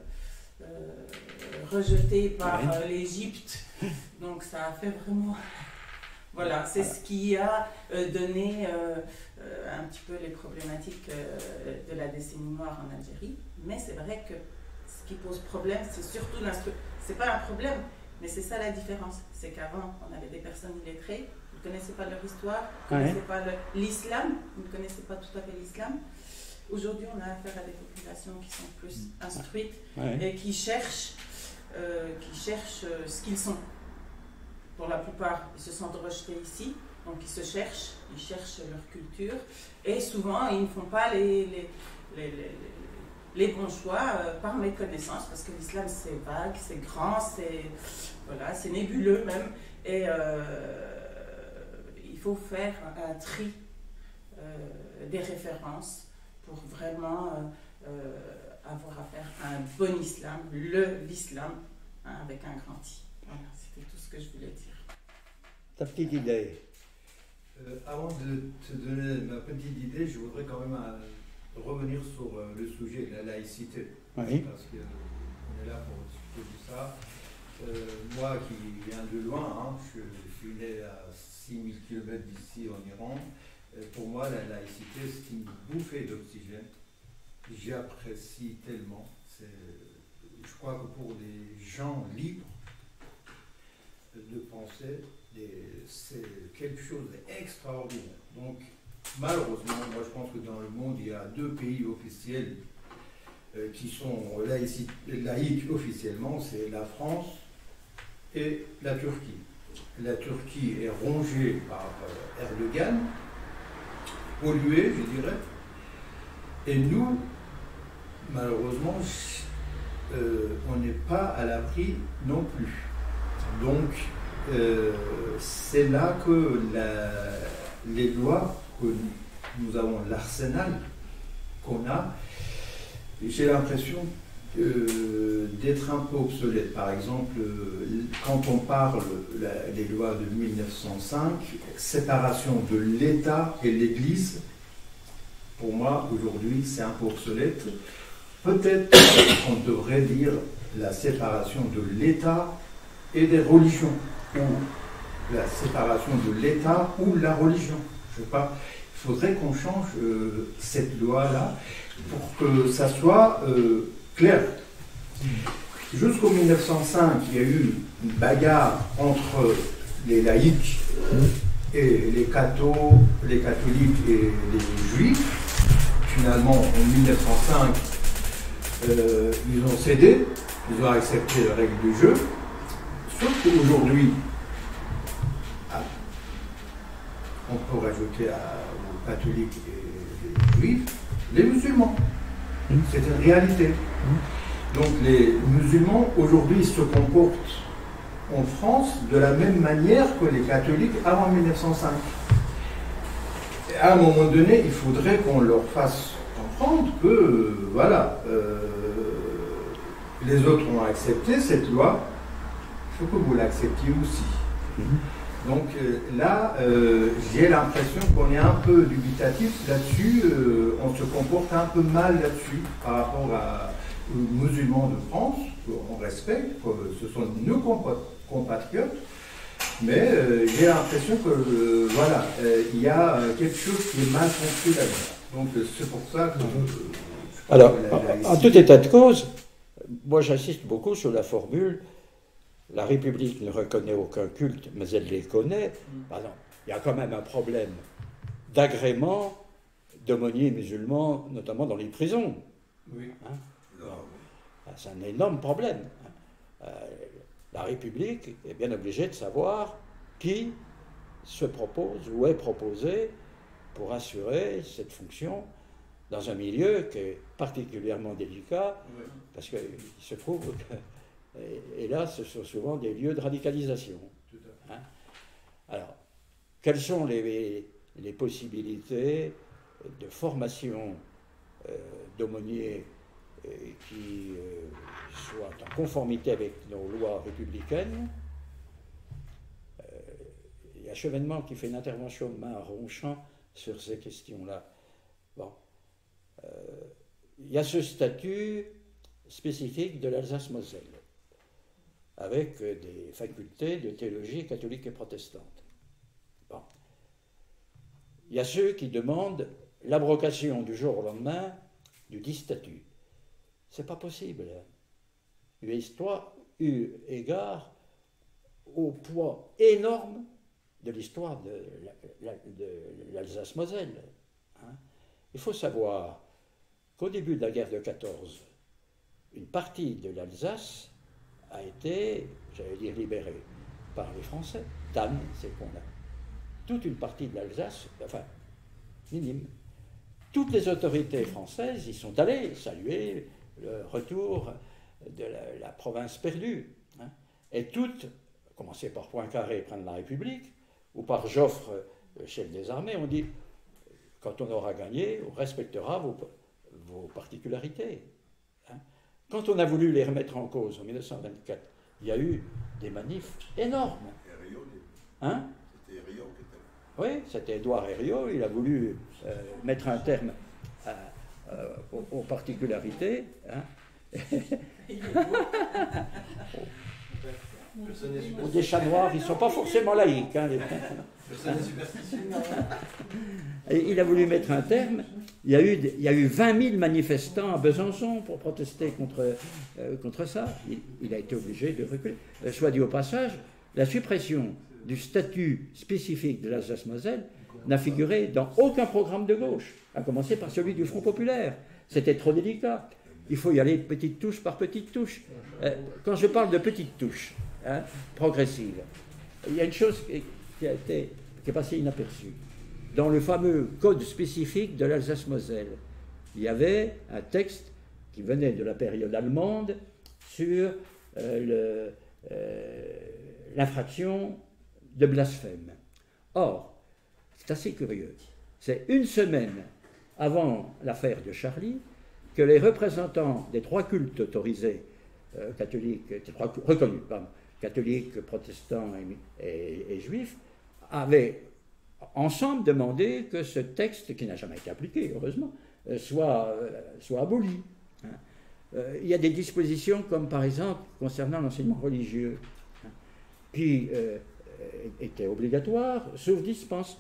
D: euh, rejetées par ouais. euh, l'Égypte. Donc ça a fait vraiment... Voilà, c'est ce qui a euh, donné euh, euh, un petit peu les problématiques euh, de la décennie noire en Algérie. Mais c'est vrai que ce qui pose problème, c'est surtout l'instruction. C'est pas un problème, mais c'est ça la différence. C'est qu'avant, on avait des personnes illettrées, ils ne connaissaient pas leur histoire, ils ne connaissaient ouais. pas l'islam, ils ne connaissaient pas tout à fait l'islam. Aujourd'hui, on a affaire à des populations qui sont plus instruites ouais. et qui cherchent, euh, qui cherchent euh, ce qu'ils sont. Pour la plupart, ils se sentent rejetés ici, donc ils se cherchent, ils cherchent leur culture, et souvent, ils ne font pas les, les, les, les, les bons choix euh, par méconnaissance, parce que l'islam, c'est vague, c'est grand, c'est voilà, c'est nébuleux même, et euh, il faut faire un tri euh, des références pour vraiment euh, euh, avoir affaire à un bon islam, le l'islam, hein, avec un grand I. Voilà, c'était tout ce que je voulais dire.
A: Ta petite idée
C: euh, Avant de te donner ma petite idée, je voudrais quand même euh, revenir sur euh, le sujet, la laïcité.
A: Oui.
C: Parce qu'on euh, est là pour discuter de ça. Euh, moi qui viens de loin, hein, je, je suis né à six mille kilomètres d'ici en Iran, euh, pour moi la laïcité c'est une bouffée d'oxygène. J'apprécie tellement. Je crois que pour des gens libres, de penser, c'est quelque chose d'extraordinaire. Donc, malheureusement, moi je pense que dans le monde, il y a deux pays officiels euh, qui sont laïci, laïques officiellement, c'est la France et la Turquie. La Turquie est rongée par euh, Erdogan, polluée, je dirais, et nous, malheureusement, euh, on n'est pas à l'abri non plus. Donc, euh, c'est là que la, les lois que nous avons, l'arsenal qu'on a, j'ai l'impression euh, d'être un peu obsolète. Par exemple, quand on parle la, les lois de mille neuf cent cinq, séparation de l'État et l'Église, pour moi, aujourd'hui, c'est un peu obsolète. Peut-être qu'on devrait dire la séparation de l'État et des religions, ou la séparation de l'État ou la religion. Je sais pas. Il faudrait qu'on change euh, cette loi-là pour que ça soit euh, clair. Jusqu'au mille neuf cent cinq, il y a eu une bagarre entre les laïcs et les cathos, les catholiques et les juifs. Finalement, en mille neuf cent cinq, euh, ils ont cédé, ils ont accepté les règles du jeu. Sauf qu'aujourd'hui, on peut rajouter à, aux catholiques et les juifs, les musulmans. C'est une réalité. Donc les musulmans, aujourd'hui, se comportent en France de la même manière que les catholiques avant mille neuf cent cinq. Et à un moment donné, il faudrait qu'on leur fasse comprendre que, euh, voilà, euh, les autres ont accepté cette loi, il faut que vous l'acceptiez aussi. Mm-hmm. Donc euh, là, euh, j'ai l'impression qu'on est un peu dubitatif là-dessus, euh, on se comporte un peu mal là-dessus par rapport à, aux musulmans de France, qu'on respecte, que ce sont nos compatriotes, mais euh, j'ai l'impression que euh, voilà, euh, il y a quelque chose qui est mal compris là-dedans. Donc c'est pour ça que... Euh,
A: Alors, en tout état de cause, moi j'insiste beaucoup sur la formule la République ne reconnaît aucun culte, mais elle les connaît. Pardon, il y a quand même un problème d'agrément d'aumôniers musulmans, notamment dans les prisons.
C: Oui.
A: Hein? Bon, c'est un énorme problème. Euh, la République est bien obligée de savoir qui se propose ou est proposé pour assurer cette fonction dans un milieu qui est particulièrement délicat, oui. Parce qu'il se trouve que, et là, ce sont souvent des lieux de radicalisation.
C: Tout à fait.
A: Hein? Alors, quelles sont les, les possibilités de formation euh, d'aumôniers euh, qui euh, soient en conformité avec nos lois républicaines? euh, Il y a Chevènement qui fait une intervention de main à Ronchamp sur ces questions-là. Bon. Euh, il y a ce statut spécifique de l'Alsace-Moselle, avec euh, des facultés de théologie catholique et protestante. Bon. Il y a ceux qui demandent l'abrogation du jour au lendemain du dit statut. C'est pas possible. Eu histoire, eu égard au poids énorme de l'histoire de, la, de l'Alsace-Moselle. Hein. Il faut savoir qu'au début de la guerre de quatorze, une partie de l'Alsace a été, j'allais dire, libérée par les Français. Tannes, c'est qu'on a. Toute une partie de l'Alsace, enfin, minime. Toutes les autorités françaises y sont allées saluer le retour de la, la province perdue. Hein. Et toutes, commencé par Poincaré, prendre la République, ou par Joffre, le chef des armées, on dit, quand on aura gagné, on respectera vos, vos particularités. Hein. Quand on a voulu les remettre en cause en mille neuf cent vingt-quatre, il y a eu des manifs énormes. Hein?
B: C'était Herriot qui était là.
A: Oui, c'était Édouard Herriot, il a voulu euh, mettre un terme à, euh, aux, aux particularités. Hein. Ou des chats noirs, ils ne sont pas forcément laïcs. Hein, les... Et il a voulu mettre un terme. Il y a eu, il y a eu vingt mille manifestants à Besançon pour protester contre, euh, contre ça. Il, il a été obligé de reculer. Euh, soit dit au passage, la suppression du statut spécifique de l'Alsace-Moselle n'a figuré dans aucun programme de gauche, à commencer par celui du Front populaire. C'était trop délicat. Il faut y aller petite touche par petite touche. Euh, quand je parle de petites touches, hein, progressives, il y a une chose qui, a été, qui est passée inaperçue. Dans le fameux code spécifique de l'Alsace-Moselle, il y avait un texte qui venait de la période allemande sur euh, euh, l'infraction de blasphème. Or, c'est assez curieux. C'est une semaine avant l'affaire de Charlie que les représentants des trois cultes autorisés, euh, catholiques, des trois, reconnus, pardon, catholiques, protestants et, et, et juifs, avaient ensemble demandé que ce texte, qui n'a jamais été appliqué, heureusement, euh, soit, euh, soit aboli. Hein. Euh, il y a des dispositions, comme par exemple concernant l'enseignement religieux, hein, qui euh, étaient obligatoires, sauf dispense,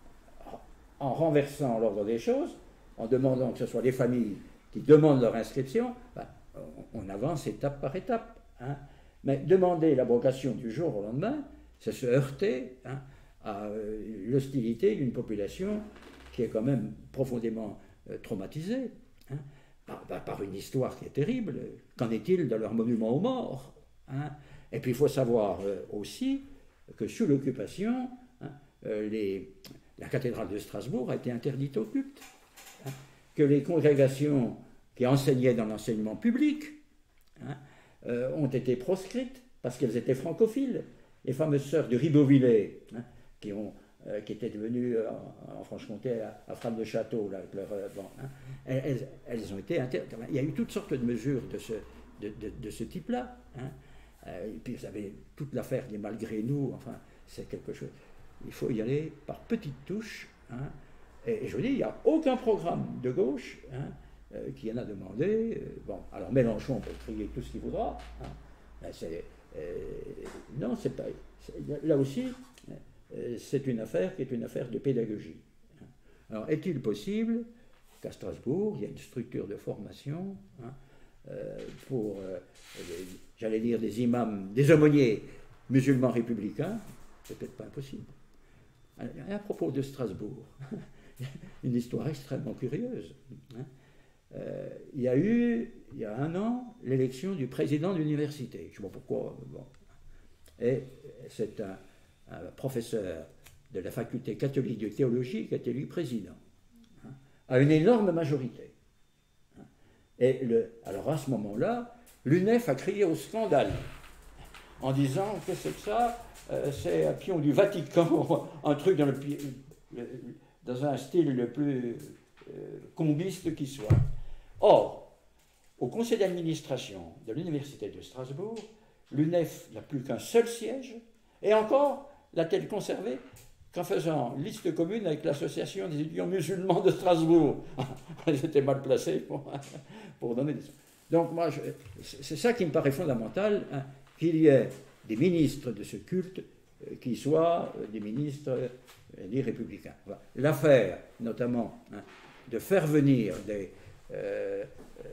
A: en renversant l'ordre des choses, en demandant que ce soit les familles qui demandent leur inscription, ben, on avance étape par étape. Hein. Mais demander l'abrogation du jour au lendemain, c'est se heurter hein, à l'hostilité d'une population qui est quand même profondément euh, traumatisée hein, par, par, par une histoire qui est terrible. Qu'en est-il de leur monument aux morts hein. Et puis il faut savoir euh, aussi que sous l'occupation, hein, euh, les, la cathédrale de Strasbourg a été interdite au culte. Hein, que les congrégations qui enseignaient dans l'enseignement public hein, euh, ont été proscrites parce qu'elles étaient francophiles. Les fameuses sœurs de Ribeauvillé, hein, qui, ont, euh, qui étaient devenues euh, en, en Franche-Comté à, à Frame-de-Château, là, avec leur, euh, bon, hein, elles, elles ont été interdites. Il y a eu toutes sortes de mesures de ce, de, de, de ce type-là. Hein. Euh, et puis vous avez toute l'affaire des malgré nous, enfin, c'est quelque chose. Il faut y aller par petites touches. Hein. Et, et je vous dis, il n'y a aucun programme de gauche hein, euh, qui en a demandé. Euh, bon, alors Mélenchon peut crier tout ce qu'il voudra. Hein, mais c'est, euh, non, c'est pas. C'est, là aussi, euh, c'est une affaire qui est une affaire de pédagogie. Hein. Alors, est-il possible qu'à Strasbourg, il y a une structure de formation hein, euh, pour, euh, j'allais dire, des imams, des aumôniers musulmans républicains, c'est peut-être pas impossible. À propos de Strasbourg, une histoire extrêmement curieuse. Hein. Euh, il y a eu, il y a un an, l'élection du président de l'université. Je ne sais pas pourquoi. Bon. Et c'est un, un professeur de la faculté catholique de théologie qui a été élu président, hein, à une énorme majorité. Hein. Et le, alors à ce moment-là, l'U N E F a crié au scandale en disant que c'est que ça, euh, c'est un pion du Vatican, un truc dans, le, le, dans un style le plus euh, combiste qui soit. Or, au conseil d'administration de l'université de Strasbourg, l'U N E F n'a plus qu'un seul siège, et encore l'a-t-elle conservé qu'en faisant liste commune avec l'association des étudiants musulmans de Strasbourg. Ils étaient mal placés pour, pour donner des... Donc moi, je, c'est ça qui me paraît fondamental, hein, qu'il y ait des ministres de ce culte euh, qui soient euh, des ministres euh, dits républicains. Voilà. L'affaire, notamment, hein, de faire venir des... Euh,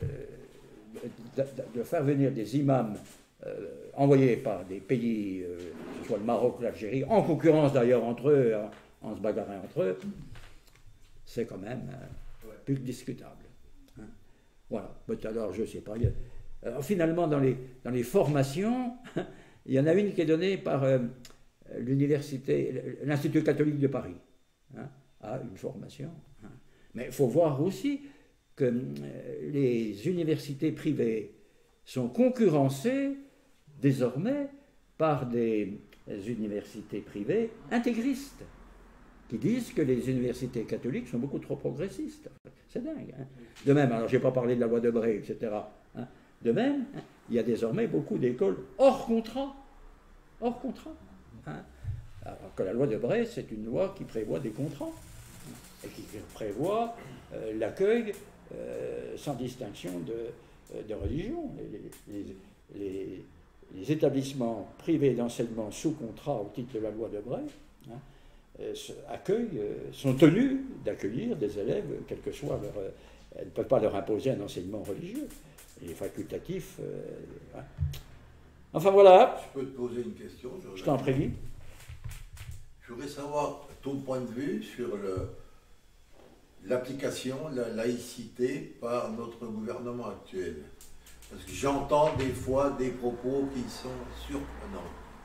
A: euh, de, de faire venir des imams euh, envoyés par des pays, euh, que ce soit le Maroc ou l'Algérie, en concurrence d'ailleurs entre eux, en, en se bagarrant entre eux, c'est quand même euh, ouais. plus que discutable. Hein. Voilà. Mais alors, je ne sais pas. Il y a, alors, finalement, dans les, dans les formations, il y en a une qui est donnée par euh, l'université, l'Institut catholique de Paris, hein, à une formation. Hein. Mais il faut voir aussi que euh, les universités privées sont concurrencées désormais par des universités privées intégristes qui disent que les universités catholiques sont beaucoup trop progressistes. C'est dingue. Hein. De même, alors je n'ai pas parlé de la loi de Bray, et cetera. Hein. De même, hein, il y a désormais beaucoup d'écoles hors contrat. Hors contrat. Hein. Alors que la loi de Bray, c'est une loi qui prévoit des contrats et qui prévoit euh, l'accueil euh, sans distinction de, de religion. Les, les, les, les établissements privés d'enseignement sous contrat au titre de la loi de Bray, hein, euh, accueillent, euh, sont tenus d'accueillir des élèves, quel que soit leur... Euh, elles ne peuvent pas leur imposer un enseignement religieux. Il est facultatif. Euh, hein. Enfin voilà.
B: Je peux te poser une question.
A: Je t'en prie.
B: Je voudrais savoir ton point de vue sur le, l'application de la laïcité par notre gouvernement actuel. Parce que j'entends des fois des propos qui sont surprenants.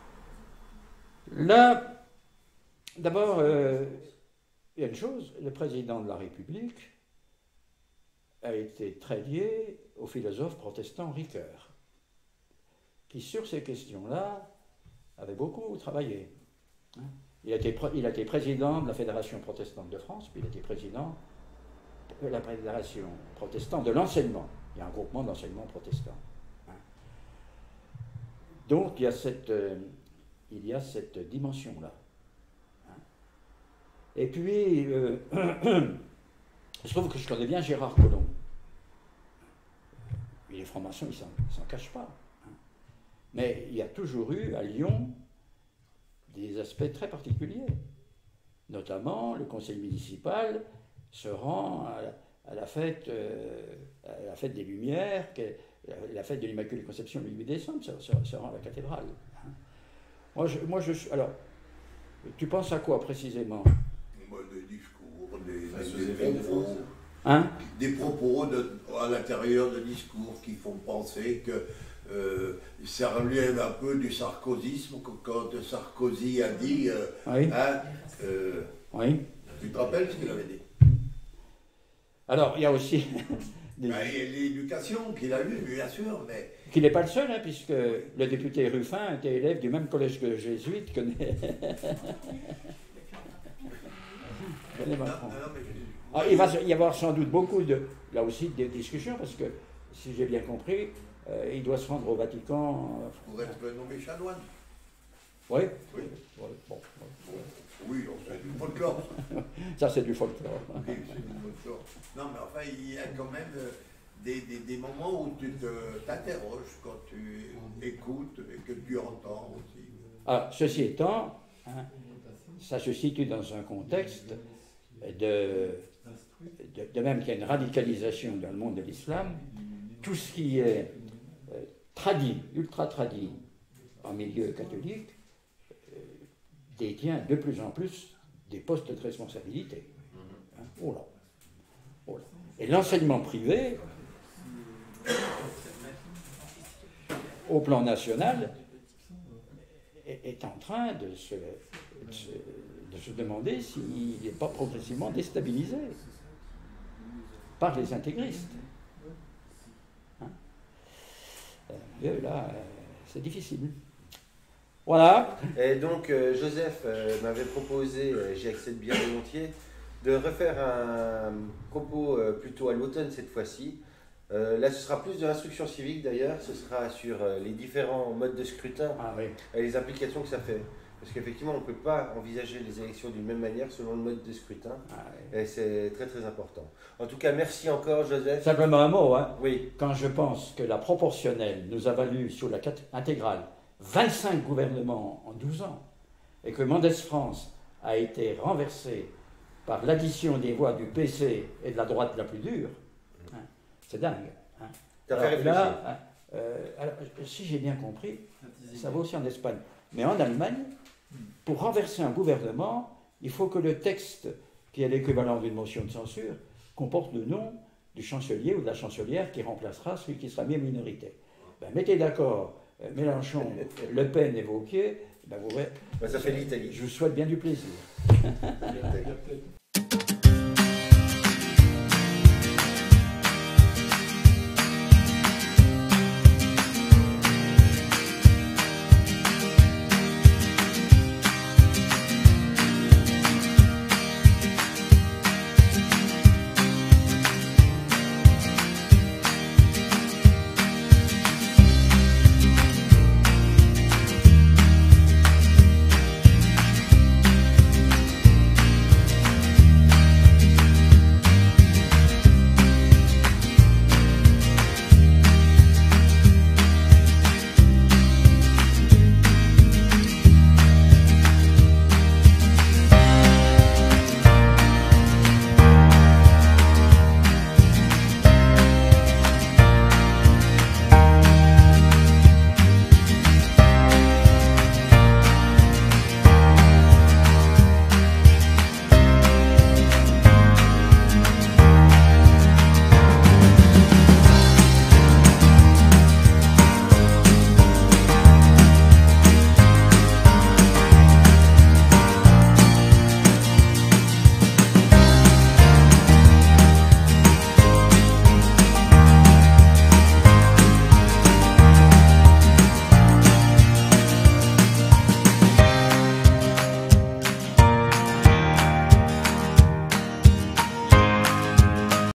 A: Là, d'abord, euh, il y a une chose, le président de la République a été très lié au philosophe protestant Ricoeur, qui sur ces questions-là avait beaucoup travaillé. Il a, été, il a été président de la Fédération protestante de France, puis il a été président de la Fédération protestante de l'enseignement. Il y a un groupement d'enseignement protestant. Donc il y a cette, euh, il y a cette dimension-là. Et puis, euh, je trouve que je connais bien Gérard Collomb. Les francs-maçons, ils ne s'en cachent pas. Mais il y a toujours eu à Lyon des aspects très particuliers. Notamment, le conseil municipal se rend à la, à la, fête, euh, à la fête des Lumières, la, la fête de l'Immaculée Conception le huit décembre, se, se, se rend à la cathédrale. Moi je, moi, je... Alors, tu penses à quoi précisément?
B: Moi, des discours, des, des, des propos,
A: hein
B: des propos de, à l'intérieur de discours qui font penser que Euh, ça relève un peu du sarkozysme quand Sarkozy a dit euh,
A: oui.
B: Hein, euh,
A: oui.
B: Tu te rappelles ce qu'il avait dit?
A: Alors il y a aussi
B: des... ben, il y a l'éducation qu'il a eue, bien sûr, mais
A: qu'il n'est pas le seul, hein, puisque le député Ruffin était élève du même collège que jésuite que Macron. Non, non, mais... ah, il va y avoir sans doute beaucoup de là aussi des discussions, parce que si j'ai bien compris, Euh, il doit se rendre au Vatican. Euh,
B: pour être nommé chanoine.
A: Oui.
B: Oui.
A: Oui, bon, bon, bon.
B: Oui, c'est du folklore.
A: Ça, c'est du folklore.
B: Oui, c'est du folklore. Non, mais enfin, il y a quand même des, des, des moments où tu t'interroges quand tu écoutes et que tu entends aussi.
A: Ah, ceci étant, hein, ça se situe dans un contexte de, de, de même qu'il y a une radicalisation dans le monde de l'islam, tout ce qui est euh, tradit, ultra tradit en milieu catholique, euh, détient de plus en plus des postes de responsabilité. Hein? Oh là. Oh là. Et l'enseignement privé, au plan national, est, est en train de se, de se, de se demander s'il n'est pas progressivement déstabilisé par les intégristes. Hein? Euh, là, euh, c'est difficile. Voilà.
E: Et donc, euh, Joseph euh, m'avait proposé, euh, j'y accède bien volontiers, de refaire un propos euh, plutôt à l'automne cette fois-ci. Euh, là, ce sera plus de l'instruction civique d'ailleurs, ce sera sur euh, les différents modes de scrutin
A: ah, oui.
E: et les implications que ça fait. Parce qu'effectivement, on ne peut pas envisager les élections d'une même manière selon le mode de scrutin. Ah, oui. Et c'est très très important. En tout cas, merci encore Joseph.
A: Simplement un mot. Hein.
E: Oui.
A: Quand je pense que la proportionnelle nous a valu sur la intégrale vingt-cinq gouvernements en douze ans, et que Mendès France a été renversé par l'addition des voix du P C et de la droite la plus dure, hein, c'est dingue. Hein.
E: T'as fait réfléchir.
A: Là, euh, alors, si j'ai bien compris, ça va aussi en Espagne. Mais en Allemagne, pour renverser un gouvernement, il faut que le texte, qui est l'équivalent d'une motion de censure, comporte le nom du chancelier ou de la chancelière qui remplacera celui qui sera mis à minorité. Ben, mettez d'accord Mélenchon, Le Pen et Wauquiez, ben vous verrez,
E: ben ça fait l'Italie.
A: Je vous souhaite bien du plaisir.